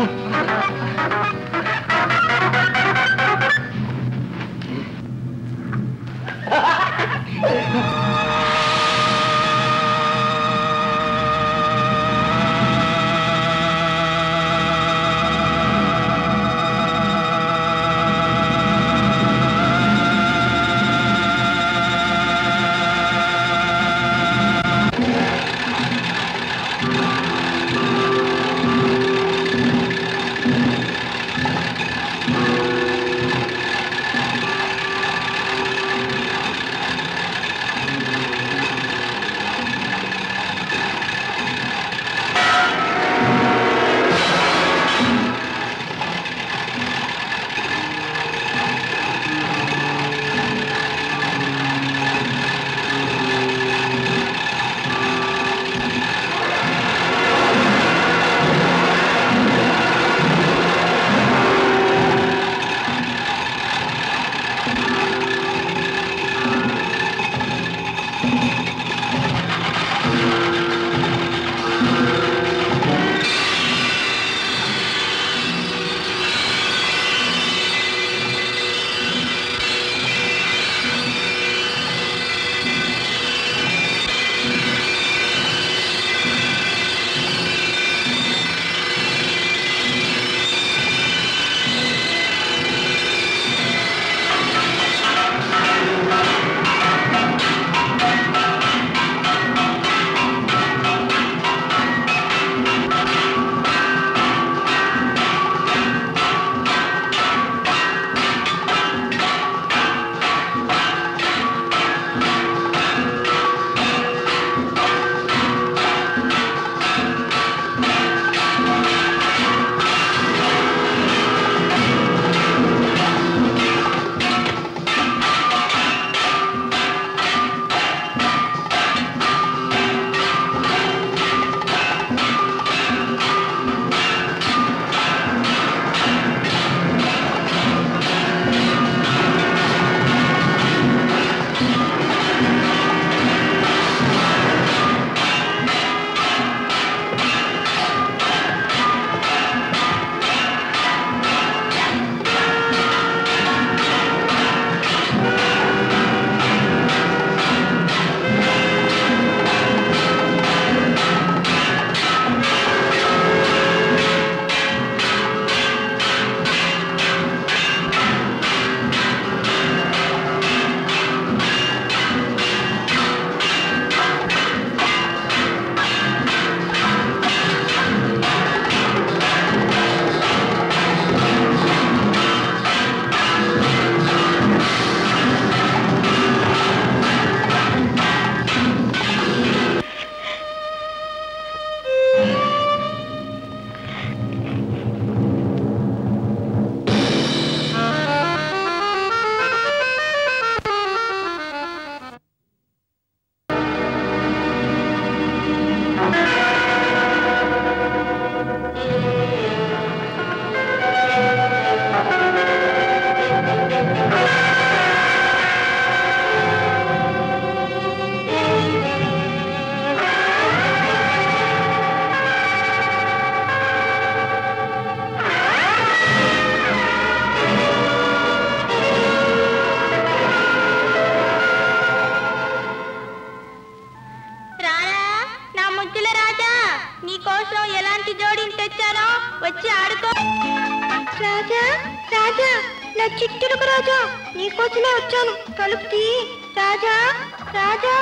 ధర్మరాజా, నీకోసమే వచ్చాను. తలుపు తీ. రాజా, రాజా.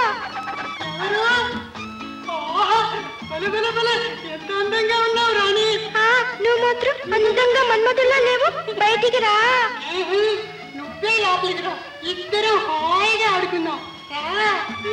ఎంత అందంగా ఉన్నావు రాణి. నువ్వు మాత్రం అందంగా మన్మధుల్లా లేవు. బయటికి రా. నువ్వే లోపలికి రా. ఇద్దరు హాయిగా ఆడుకుందాం. రా.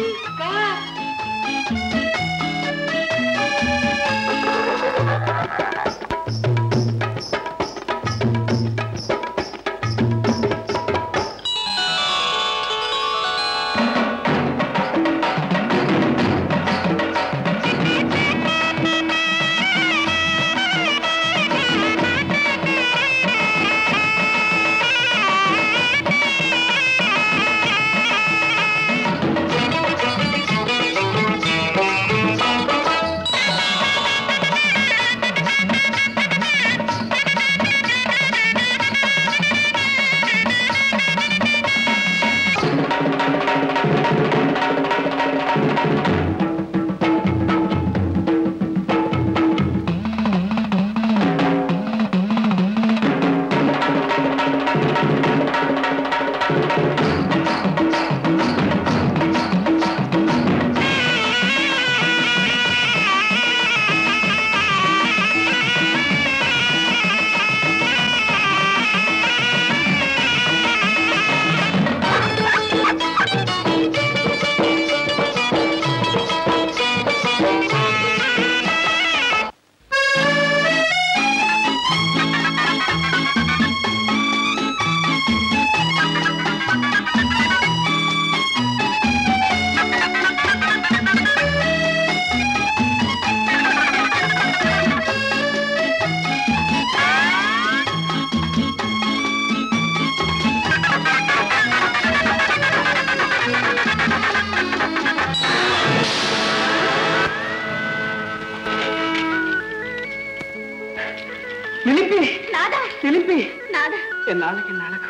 ఎన్నాళ్ళకి ఎన్నాళ్ళకు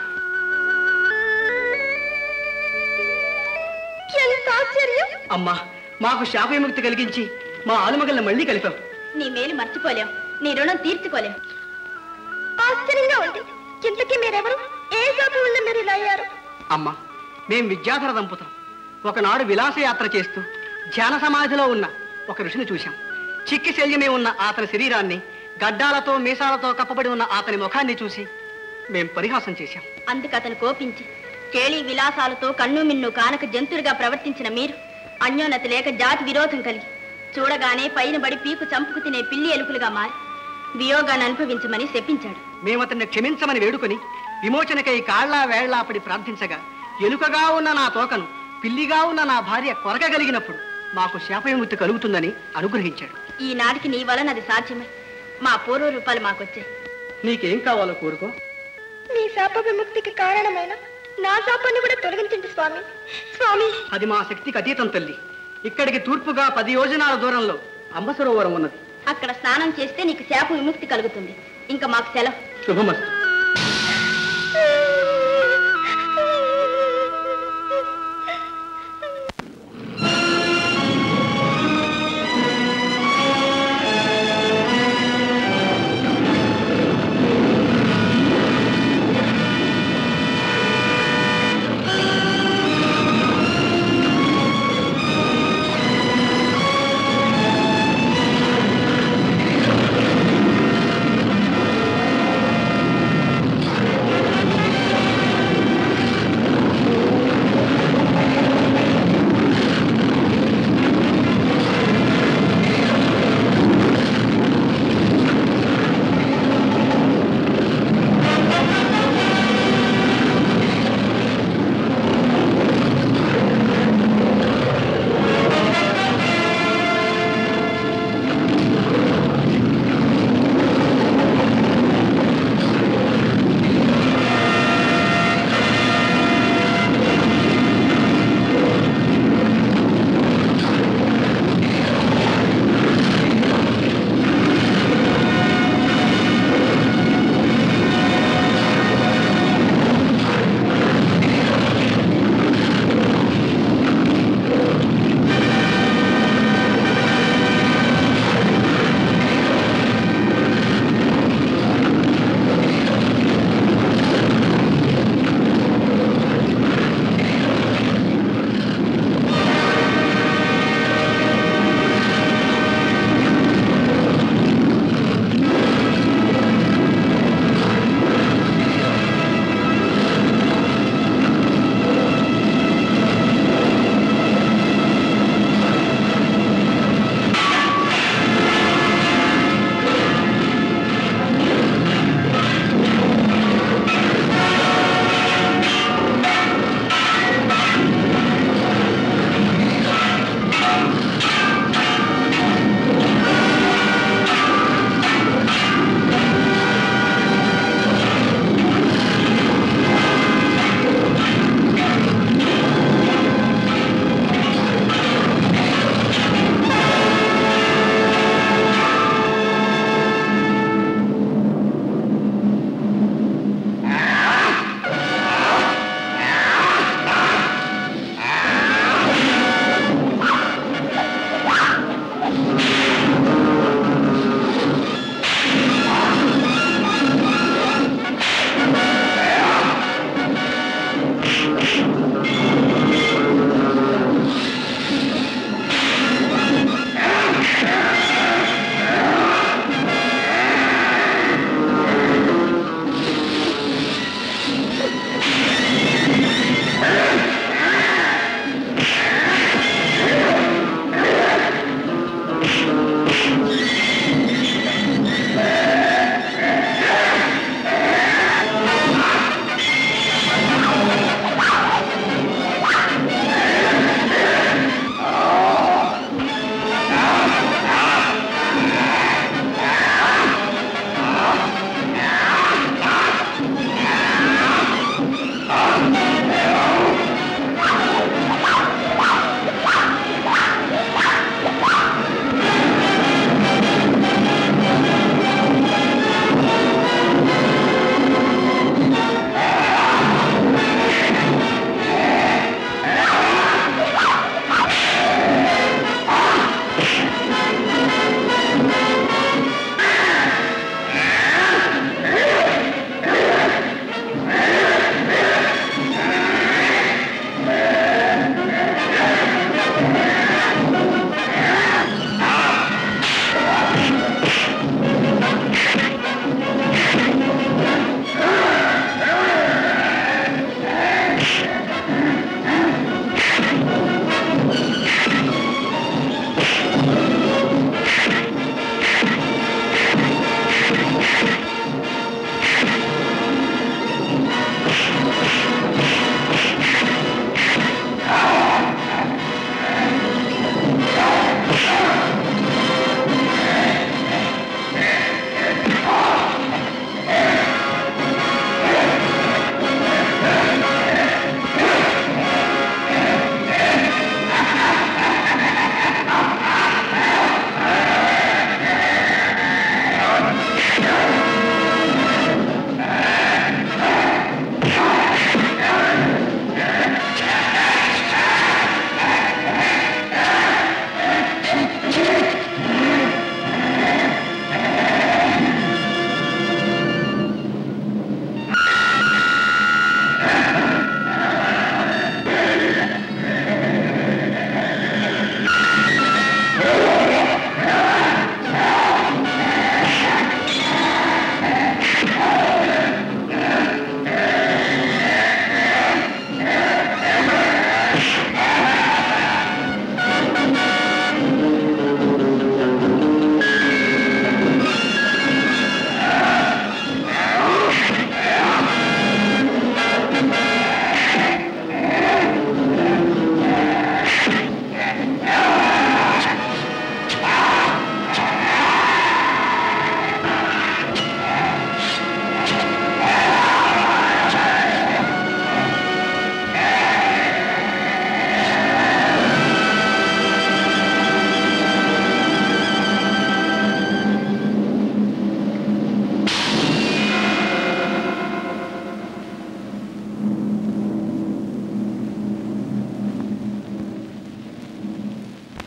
అమ్మా, మాకు శాప విముక్తి కలిగించి మా ఆలుమగల్ని మళ్ళీ కలిపాం. నీ మేలు మర్చిపోలేం, నీ రుణం తీర్చుకోలేం. ఆశ్చర్యంగా ఉంది. చింతకి మీరెవరు? ఏ శాపం వల్ల మీరు ఇలా అయ్యారు? అమ్మా, మేం విద్యాధర దంపతులం. ఒకనాడు విలాసయాత్ర చేస్తూ ధ్యాన సమాధిలో ఉన్న ఒక ఋషిని చూశాం. చిక్కి శల్యమే ఉన్న అతని శరీరాన్ని, గడ్డాలతో మీసాలతో కప్పబడి ఉన్న అతని ముఖాన్ని చూసి మేం పరిహాసం చేశాం. అందుకు అతను కోపించి కేళి విలాసాలతో కన్ను మిన్ను కానక జంతువుగా ప్రవర్తించిన మీరు అన్యోన్నత లేక జాతి విరోధం కలిగి చూడగానే పైన బడి పీకు చంపుకు తినే పిల్లి ఎలుకలుగా మారి వియోగాన్ని అనుభవించమని శపించాడు. మేమతన్ని క్షమించమని వేడుకొని విమోచనకై కాళ్లా వేళ్లా పడి ప్రార్థించగా ఎలుకగా ఉన్న నా తోకను పిల్లిగా ఉన్న నా భార్య కొరకగలిగినప్పుడు మాకు శాప విముక్తి కలుగుతుందని అనుగ్రహించాడు. ఈనాటికి నీ వలన అది సాధ్యమే. మా పూర్వ రూపాలు మాకొచ్చాయి. నీకేం కావాలో కోరుకో. మీ శాప విముక్తికి కారణమైన నా శాపాన్ని కూడా తొలగించండి స్వామి. స్వామి, అది మా శక్తికి అతీతం తల్లి. ఇక్కడికి తూర్పుగా పది యోజనాల దూరంలో అంబసరోవరం ఉన్నది. అక్కడ స్నానం చేస్తే నీకు శాప విముక్తి కలుగుతుంది. ఇంకా మాకు సెలవు. శుభమస్తు.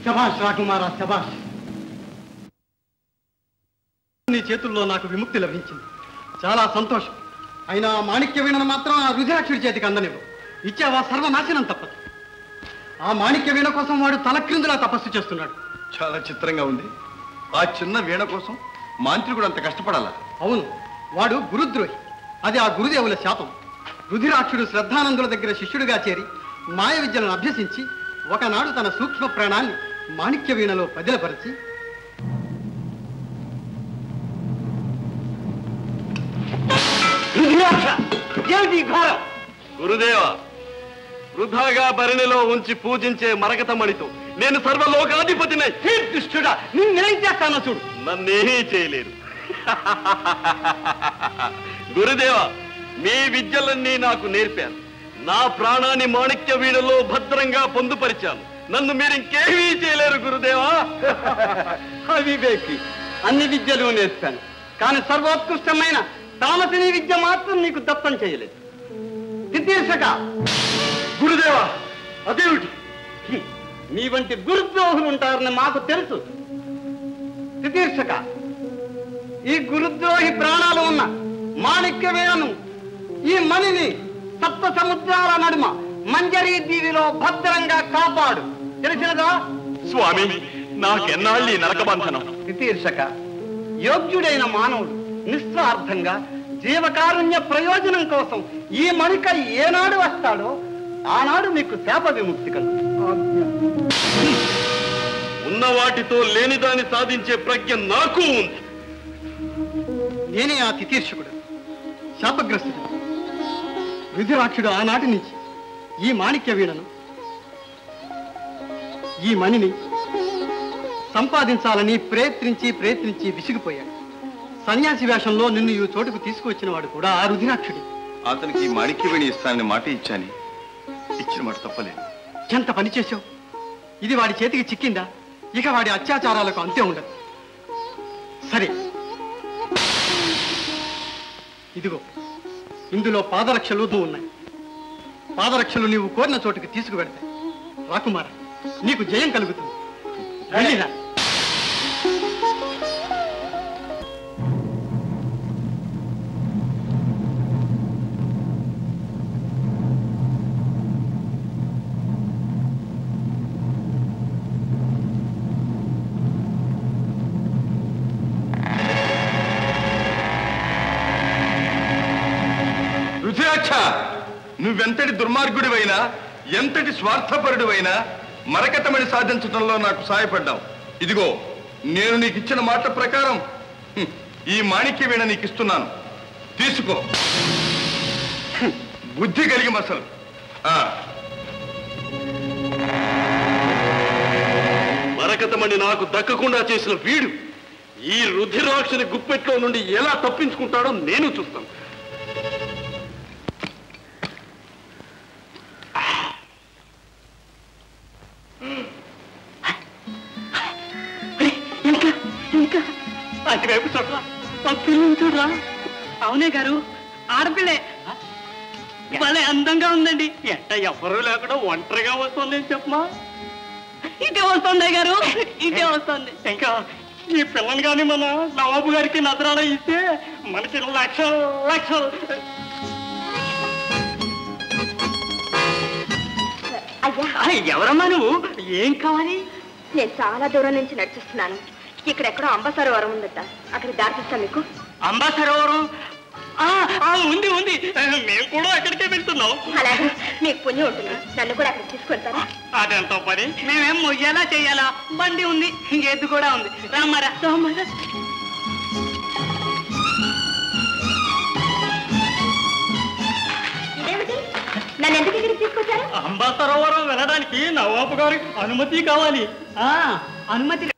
శభాష్ రాకుమారా శభాష్. నీ చేతుల్లో నాకు విముక్తి లభించింది, చాలా సంతోషం. అయినా మాణిక్య వీణను మాత్రం ఆ రుధిరాక్షుడి చేతికి అందనివ్వు. ఇచ్చావా సర్వనాశనం తప్పదు. ఆ మాణిక్య వీణ కోసం వాడు తలక్రిందులా తపస్సు చేస్తున్నాడు. చాలా చిత్రంగా ఉంది. ఆ చిన్న వీణ కోసం మాంత్రికుడు అంత కష్టపడాలా? అవును, వాడు గురుద్రోహి. అది ఆ గురుదేవుల శాపం. రుధిరాక్షుడు శ్రద్ధానందుల దగ్గర శిష్యుడిగా చేరి మాయ విద్యలను అభ్యసించి ఒకనాడు తన సూక్ష్మ ప్రాణాన్ని మాణిక్య వీణలో పదిలపరిచి గురుదేవ, వృధాగా భరణిలో ఉంచి పూజించే మరకతమణితో నేను సర్వలోకాధిపతినై దుష్టుడా నిన్నేం చేస్తానో చూడు. నన్నేమీ చేయలేరు. గురుదేవ, మీ విద్యలన్నీ నాకు నేర్పాను. నా ప్రాణాన్ని మాణిక్య వీణలో భద్రంగా పొందుపరిచాను. నన్ను మీరు ఇంకేమీ చేయలేరు గురుదేవా. అవివేకి, అన్ని విద్యలు నేర్పాను, కానీ సర్వోత్కృష్టమైన తామసిని విద్య మాత్రం నీకు దత్తం చేయలేదు. తితీర్షక, గురుదేవా, అదేమిటి? మీ వంటి గురుద్రోహులు ఉంటారని మాకు తెలుసు. తితీర్షక, ఈ గురుద్రోహి ప్రాణాలు ఉన్న మాణిక్య వీణను, ఈ మణిని సప్త సముద్రాల నడుమ మంజరీ దీవిలో భద్రంగా కాపాడు. తెలిసినదా? స్వామి, నాకెన్నాళ్ళి నరకబంధనం. తితీర్షక, యోగ్యుడైన మానవుడు నిస్వార్థంగా జీవకారుణ్య ప్రయోజనం కోసం ఈ మణిక ఏనాడు వస్తాడో ఆనాడు మీకు శాప విముక్తి కలుగుతుంది. ఉన్న వాటితో లేనిదాన్ని సాధించే ప్రజ్ఞ నాకు ఉంది. నేనే ఆ తితీర్షకుడు, శాపగ్రస్తుడు. రుధిరాక్షుడు ఆనాటి నుంచి ఈ మాణిక్య వీణను, ఈ మణిని సంపాదించాలని ప్రయత్నించి ప్రయత్నించి విసిగిపోయాడు. సన్యాసి వేషంలో నిన్ను ఈ చోటుకు తీసుకువచ్చిన వాడు కూడా ఆ రుధిరాక్షుడి. అతనికి మాణిక్య వీణ ఇస్తానని మాట ఇచ్చాని, ఇచ్చిన మాట తప్పలేదు. ఎంత పని చేశావు? ఇది వాడి చేతికి చిక్కిందా? ఇక వాడి అత్యాచారాలకు అంతే ఉండదు. సరే, ఇదిగో ఇందులో పాదరక్షలు ఉన్నాయి. పాదరక్షలు నీవు కోరిన చోటుకి తీసుకువెడతాయి. రాకుమార, నీకు జయం కలుగుతుంది. వెళ్ళిరా. రుధిరాక్ష, నువ్వెంతటి దుర్మార్గుడివైనా, ఎంతటి స్వార్థపరుడివైనా మరకతమణి సాధించడంలో నాకు సహాయపడ్డావు. ఇదిగో నేను నీకు ఇచ్చిన మాట ప్రకారం హ్మ్, ఈ మాణిక్య వీణ నీకు ఇస్తున్నాను. తీసుకో. హ్మ్, బుద్ధి కలిగి మసలు. మరకతమణి నాకు దక్కకుండా చేసిన వీడు ఈ రుధిరాక్షని గుప్పెట్లో నుండి ఎలా తప్పించుకుంటాడో నేను చూస్తాను. అటువైపు చూడరా, పిల్లలు చూడరా. అవునే గారు, ఆడపిల్లే. భలే అందంగా ఉందండి. ఎట్ట ఎవరు లేకుండా ఒంటరిగా వస్తుంది చెప్పమా. ఇటే వస్తుంది గారు, ఇటే వస్తుంది. ఇంకా ఈ పిల్లని కానీ మన నవాబు గారికి నజరాన ఇస్తే మనకి లక్షలు లక్షలు. ఎవరమ్మా నువ్వు? ఏం కావాలి? నేను చాలా దూరం నుంచి నడిచిస్తున్నాను. ఇక్కడెక్కడో అంబ సరోవరం ఉందట, అక్కడ దాటిస్తాను మీకు. అంబ సరోవరం ఉంది ఉంది, మేము కూడా అక్కడికే వెళ్తున్నాం. అలాగే మీకు పుణ్యం ఉంటుంది, నన్ను కూడా అక్కడికి తీసుకెళ్తారా? అదెంతో పని, మేమేం మొయ్యాలా చెయ్యాలా? బండి ఉంది, ఇంకెద్దు కూడా ఉంది. రామారా రామారా. ఇదేమిటి, నన్ను ఎందుకు ఇక్కడికి తీసుకొచ్చారు? అంబా సరోవరం వెళ్ళడానికి నవాబు గారికి అనుమతి కావాలి. అనుమతి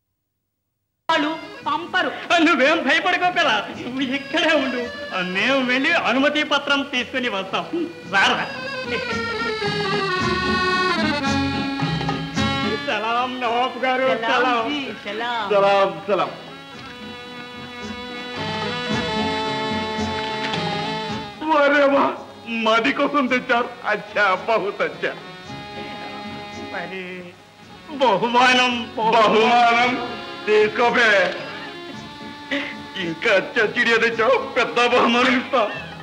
పంపరు. నువ్వేం భయపడకోపేలా, నువ్వు ఇక్కడే ఉండు, మేము వెళ్ళి అనుమతి పత్రం తీసుకుని వస్తాం. రారా. సలాం నవాబు గారు. సలాం సలాం సలాం. మది కోసం తెచ్చారు. అచ్చా, బహుత్ అచ్చా. మరి బహుమానం బహుమానం తీసుకోబే. ఇంకా చచ్చిడి తెచ్చావు, పెద్ద బహుమానం ఇస్తా.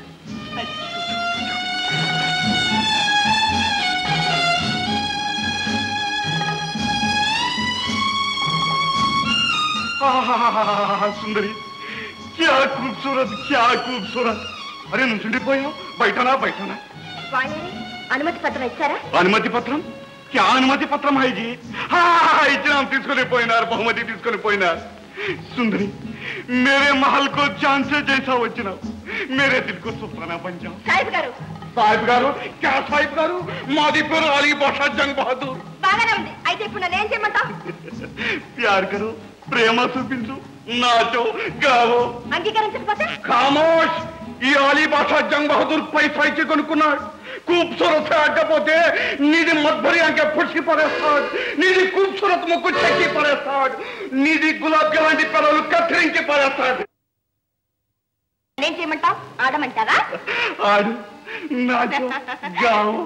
సుందరి, క్యా ఖూబ్సూరత్, క్యా ఖూబ్సూరత్. అరే నువ్వు చుండిపోయావు. బయటనా బయటనా? అనుమతి పత్రం ఇచ్చారా? అనుమతి పత్రం? క్యా అనుమతి పత్రం హైజీ? ఇచ్చినా, తీసుకొని పోయినారు, బహుమతి తీసుకొని పోయినారు. సుందరి, మేరే మహల్ కో ఛాన్సే జైసా వచ్చినావు. మేరే దిల్ కో సుల్తానా బన్ జాओ. సాహిబ్ గారు. సాహిబ్ గారు? క్యా సాహిబ్ గారు? మాది పేరు అలీ బాషా జంగ్ బహదూర్. బాగానే ఉంది. అయితే ఇప్పుడు నన్ను ఏం చేయమంటావు? ప్యార్ కరు, ప్రేమ చూపించు, నాచో గావో. అంగీకరించకపోతే? ఖామోష్. ఈ అలీ బాషా జంగ్ బహదూర్ పైసా ఇచ్చి కొనుక్కున్నాడు. खूबसूरत से अड्डपोते नीदी मधुरी आंके फुटकी परेస్తాడు. నీది खूबसूरत ముక్కు చెక్కి పరేస్తాడు. నీది గులాబ్ లాంటి పెదవులు కత్తిరించి పరేస్తాడు. ఏం చేయమంటావు? ఆడమంటారా? ఆడు, నాచో, గావు.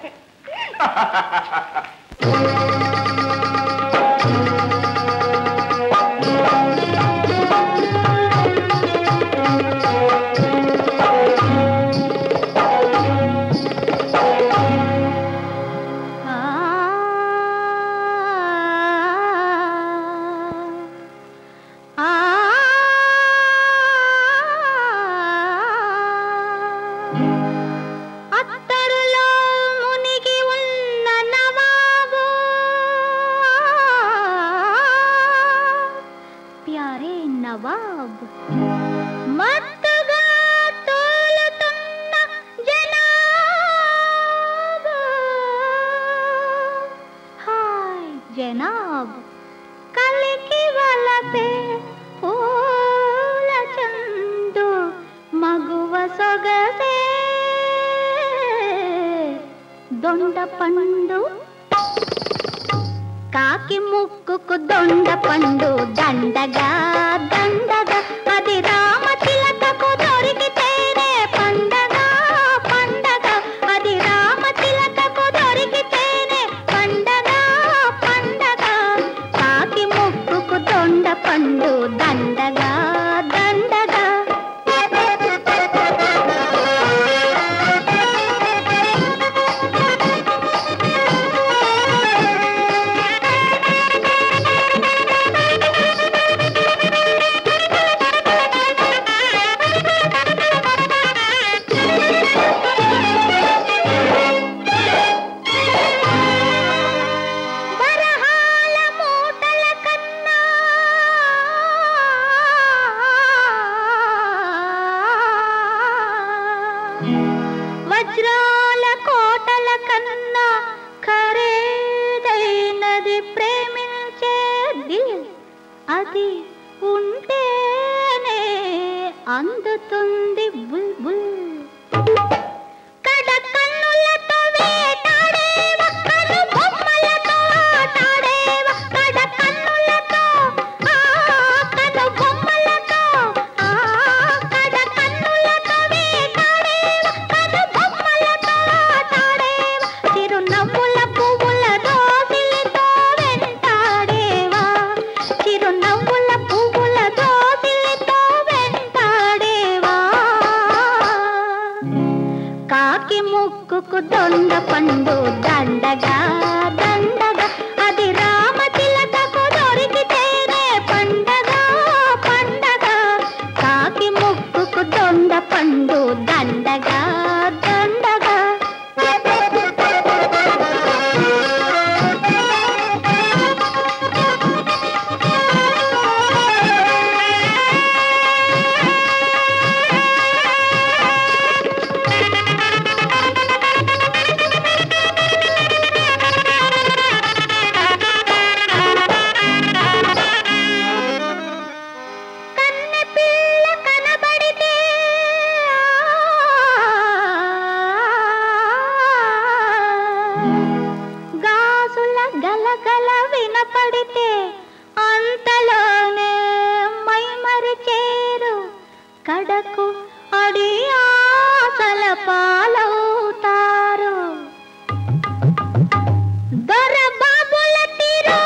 దొండ పండు కాకి ముక్కుకు దొండ పండు దండగా దండగా అది రామ తిలకకు దొరికితేనే పండగ పండగ అది రామ తిలకకు దొరికితేనే పండగ పండగ కాకి ముక్కుకు దొండ పండు దండగా దండగా వజ్రాల కోటల కన్నా ఖరీదైనది ప్రేమించేది అది ఉంటేనే అందుతుంది బుల్ బుల్ కడ కన్నులతో వేటాడేవ కను బొమ్మలతో ఆటాడేవ కడ కన్నులతో ఆ కను బొమ్మలతో ఆ కడ కన్నులతో వేటాడేవ కను బొమ్మలతో ఆటాడేవ చిరునవ్వుల పువ్వుల దోసిలితో వెంటాడేవా చిరునవ్వుల పువ్వుల దోసిలితో వెంటాడేవా కాకి ముక్కుకు దొండ పండు దండగా దండగా అది రామ తిలకకు దొరికితేనే పండగ పండగ కాకి ముక్కుకు దొండ పండు దండగా దండగా కన్నె పిల్ల కనబడితే గాసుల గలగల వినపడితే అంతలోనే మైమరిచేరు కడకు అడి ఆశల పాలవుతారు దొరబాబుల తీరు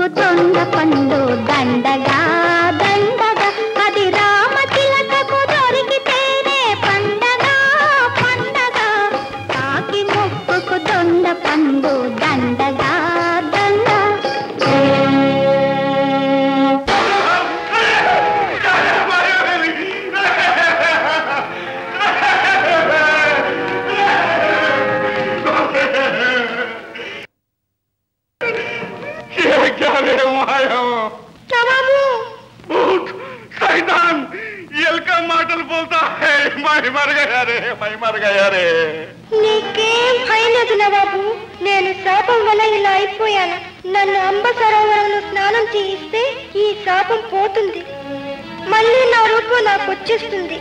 ముక్కుకు తొండ పండు దండగా దండగా అది రామ తిలకకు దొరికితేనే పండగ పండగ కాకి ముక్కుకు తొండ పండు దండగా దండ మాటలు పోతా మర గయా రే మర గయా రే నీకేం భయలేదు నవాబు. నేను శాపం వల్ల ఇలా అయిపోయాను. నన్ను అంబ సరోవరంలో స్నానం చేయిస్తే ఈ శాపం పోతుంది. మళ్ళీ నా రూపం నాకు వచ్చేస్తుంది.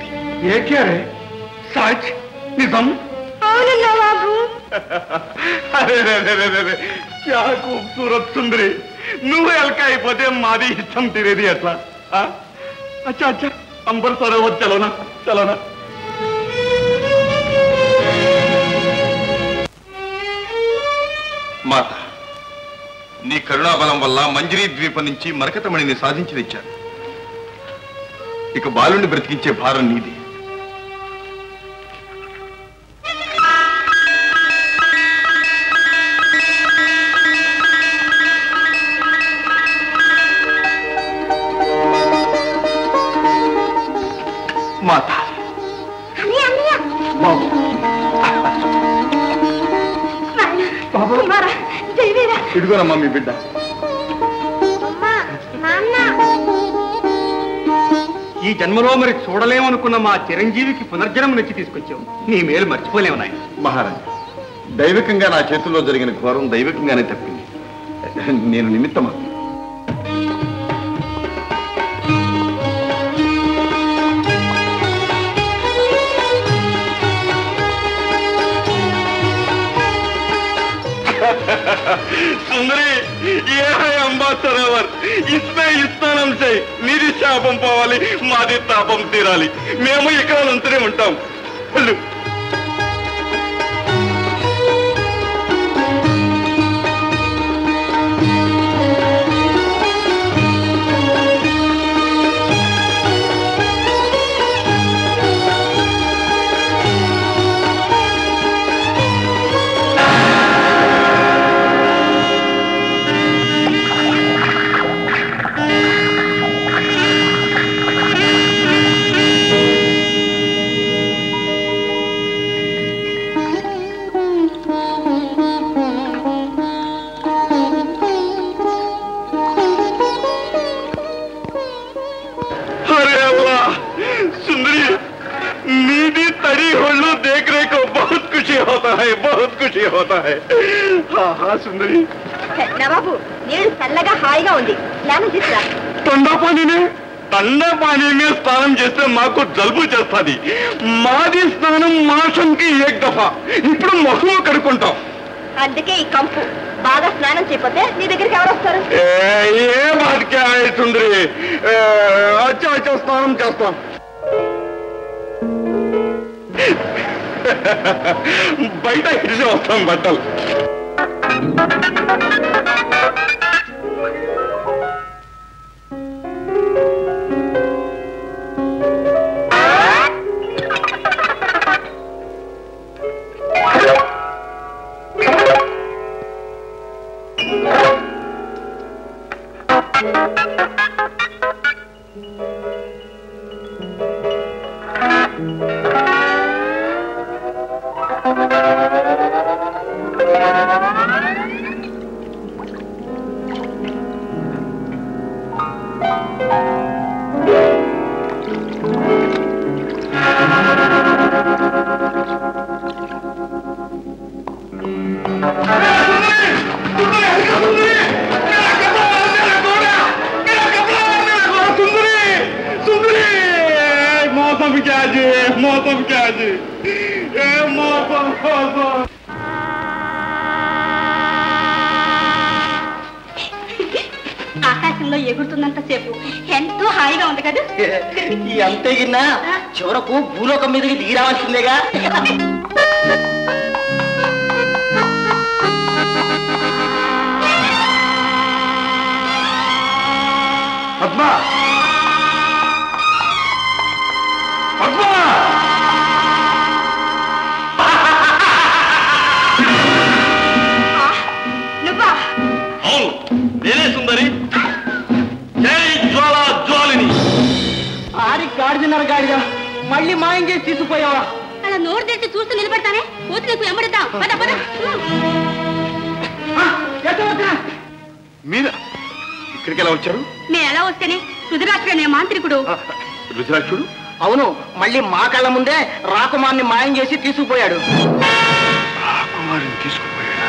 నిజం? అవును నవాబు. అరే క్యా ఖూబ్సూరత్ సుందరి. నువ్వు ఎల్క అయిపోతే మాది ఇష్టం తిరేది ఎట్లా? అచ్చా అచ్చా అంబర్ సరోవర్ చలోనా చలోనా. మాత, నీ కరుణాబలం వల్ల మంజరీ ద్వీపం నుంచి మరకతమణిని సాధించి తెచ్చాను. ఇక బాలుని బ్రతికించే భారం నీది. మాత ఇదిగోనమ్మా మీ బిడ్డ. ఈ జన్మలో మరి చూడలేమనుకున్న మా చిరంజీవికి పునర్జన్మ నచ్చి తీసుకొచ్చావు. నీ మేలు మర్చిపోలేము నాయన. మహారాజా, దైవికంగా నా చేతుల్లో జరిగిన ఘోరం దైవికంగానే తప్పింది. నేను నిమిత్తమా. సుందరి, ఏ అంబా సరోవర్ ఇస్తే ఇస్తానం చేయి. నీది శాపం పోవాలి, మాది తాపం తీరాలి. మేము ఇక్కడ అంతనే ఉంటాం. వెళ్ళు. సుందరి, నవాబు, నీళ్ళు చల్లగా హాయిగా ఉంది. స్నానం చేసిరా. తండా పానీనే తండా పానీ మీద స్నానం చేస్తే మాకు జలుబు చేస్తుంది. మాది స్నానం మాసంకి ఏక్ దఫా. ఇప్పుడు మొహం కడుక్కుంటాం. అందుకే ఈ కంపు. బాగా స్నానం చేయకపోతే నీ దగ్గరికి ఎవరు వస్తారు? ఏ బాధకే సుందరి, అచ్చా అచ్చా స్నానం చేస్తాం. బయట ఇడిచి వస్తాం బట్టలు. ఆకాశంలో ఎగురుతున్నంత సేపు ఎంతో హాయిగా ఉంది కదా. అంతే గిన్నా చివరకు భూలోకం మీదకి దిగి రావాల్సిందేగా. మళ్ళీ మాయం చేసి తీసుకుపోయావా? అలా నోరు తెచ్చి చూస్తూ నిలబడతానే పోతు నీకు ఎమ్మడిద్దాం. పద పద. మీద ఇక్కడికి ఎలా వచ్చారు? నేను ఎలా వస్తేనే రుద్రాక్షుడు అనే మాంత్రికుడు. రుద్రాక్షుడు? అవును, మళ్ళీ మా కళ్ళ ముందే రాకుమార్ని మాయం చేసి తీసుకుపోయాడు. రాకుమారిని తీసుకుపోయాడు.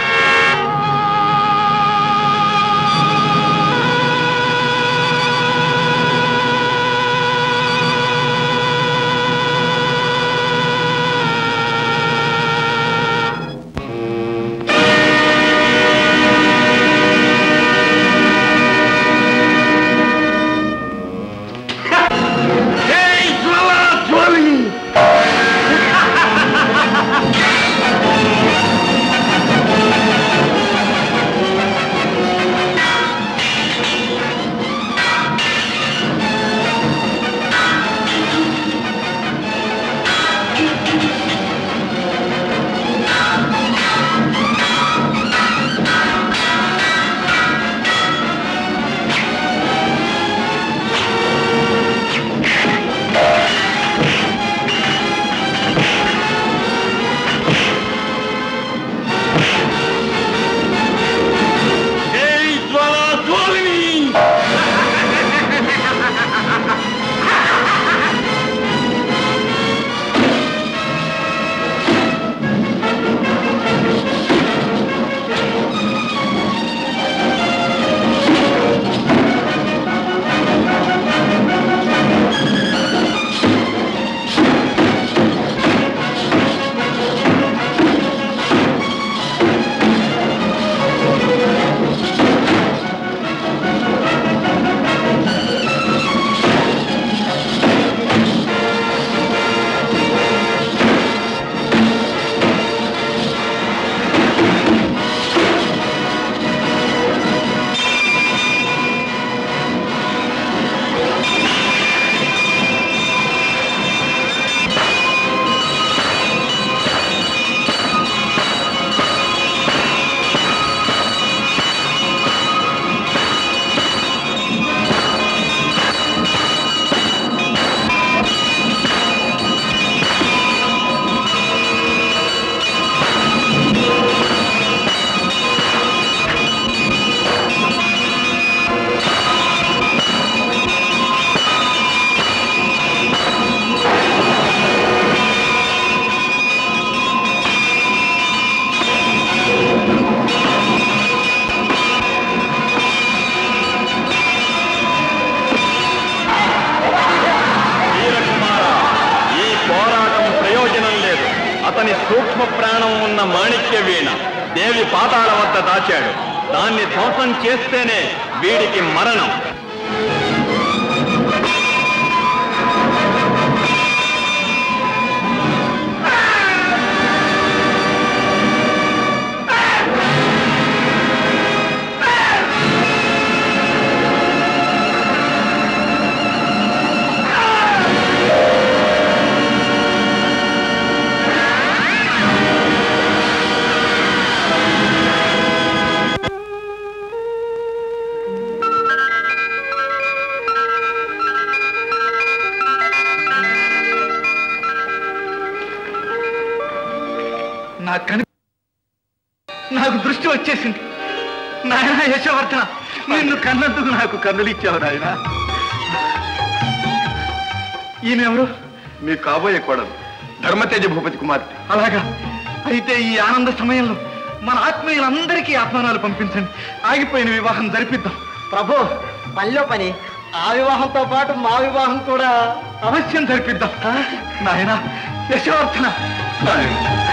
అతని సూక్ష్మ ప్రాణం ఉన్న మాణిక్య వీణ దేవి పాతాళ వద్ద దాచాడు. దాన్ని ధ్వంసం చేస్తేనే వీడికి మరణం. నాకు దృష్టి వచ్చేసింది. నాయన యశోవర్ధన, నిన్ను కన్నందుకు నాకు కన్నులు ఇచ్చావు నాయన. ఈమెవరు? మీ కాబోయే కోడలు ధర్మతేజ భూపతి కుమార్తె. అలాగా? అయితే ఈ ఆనంద సమయంలో మన ఆత్మీయులందరికీ ఆత్మానాలు పంపించండి. ఆగిపోయిన వివాహం జరిపిద్దాం. ప్రభు, పనిలో పని ఆ వివాహంతో పాటు మా వివాహం కూడా అవశ్యం జరిపిద్దాం. నాయన యశోవర్ధన.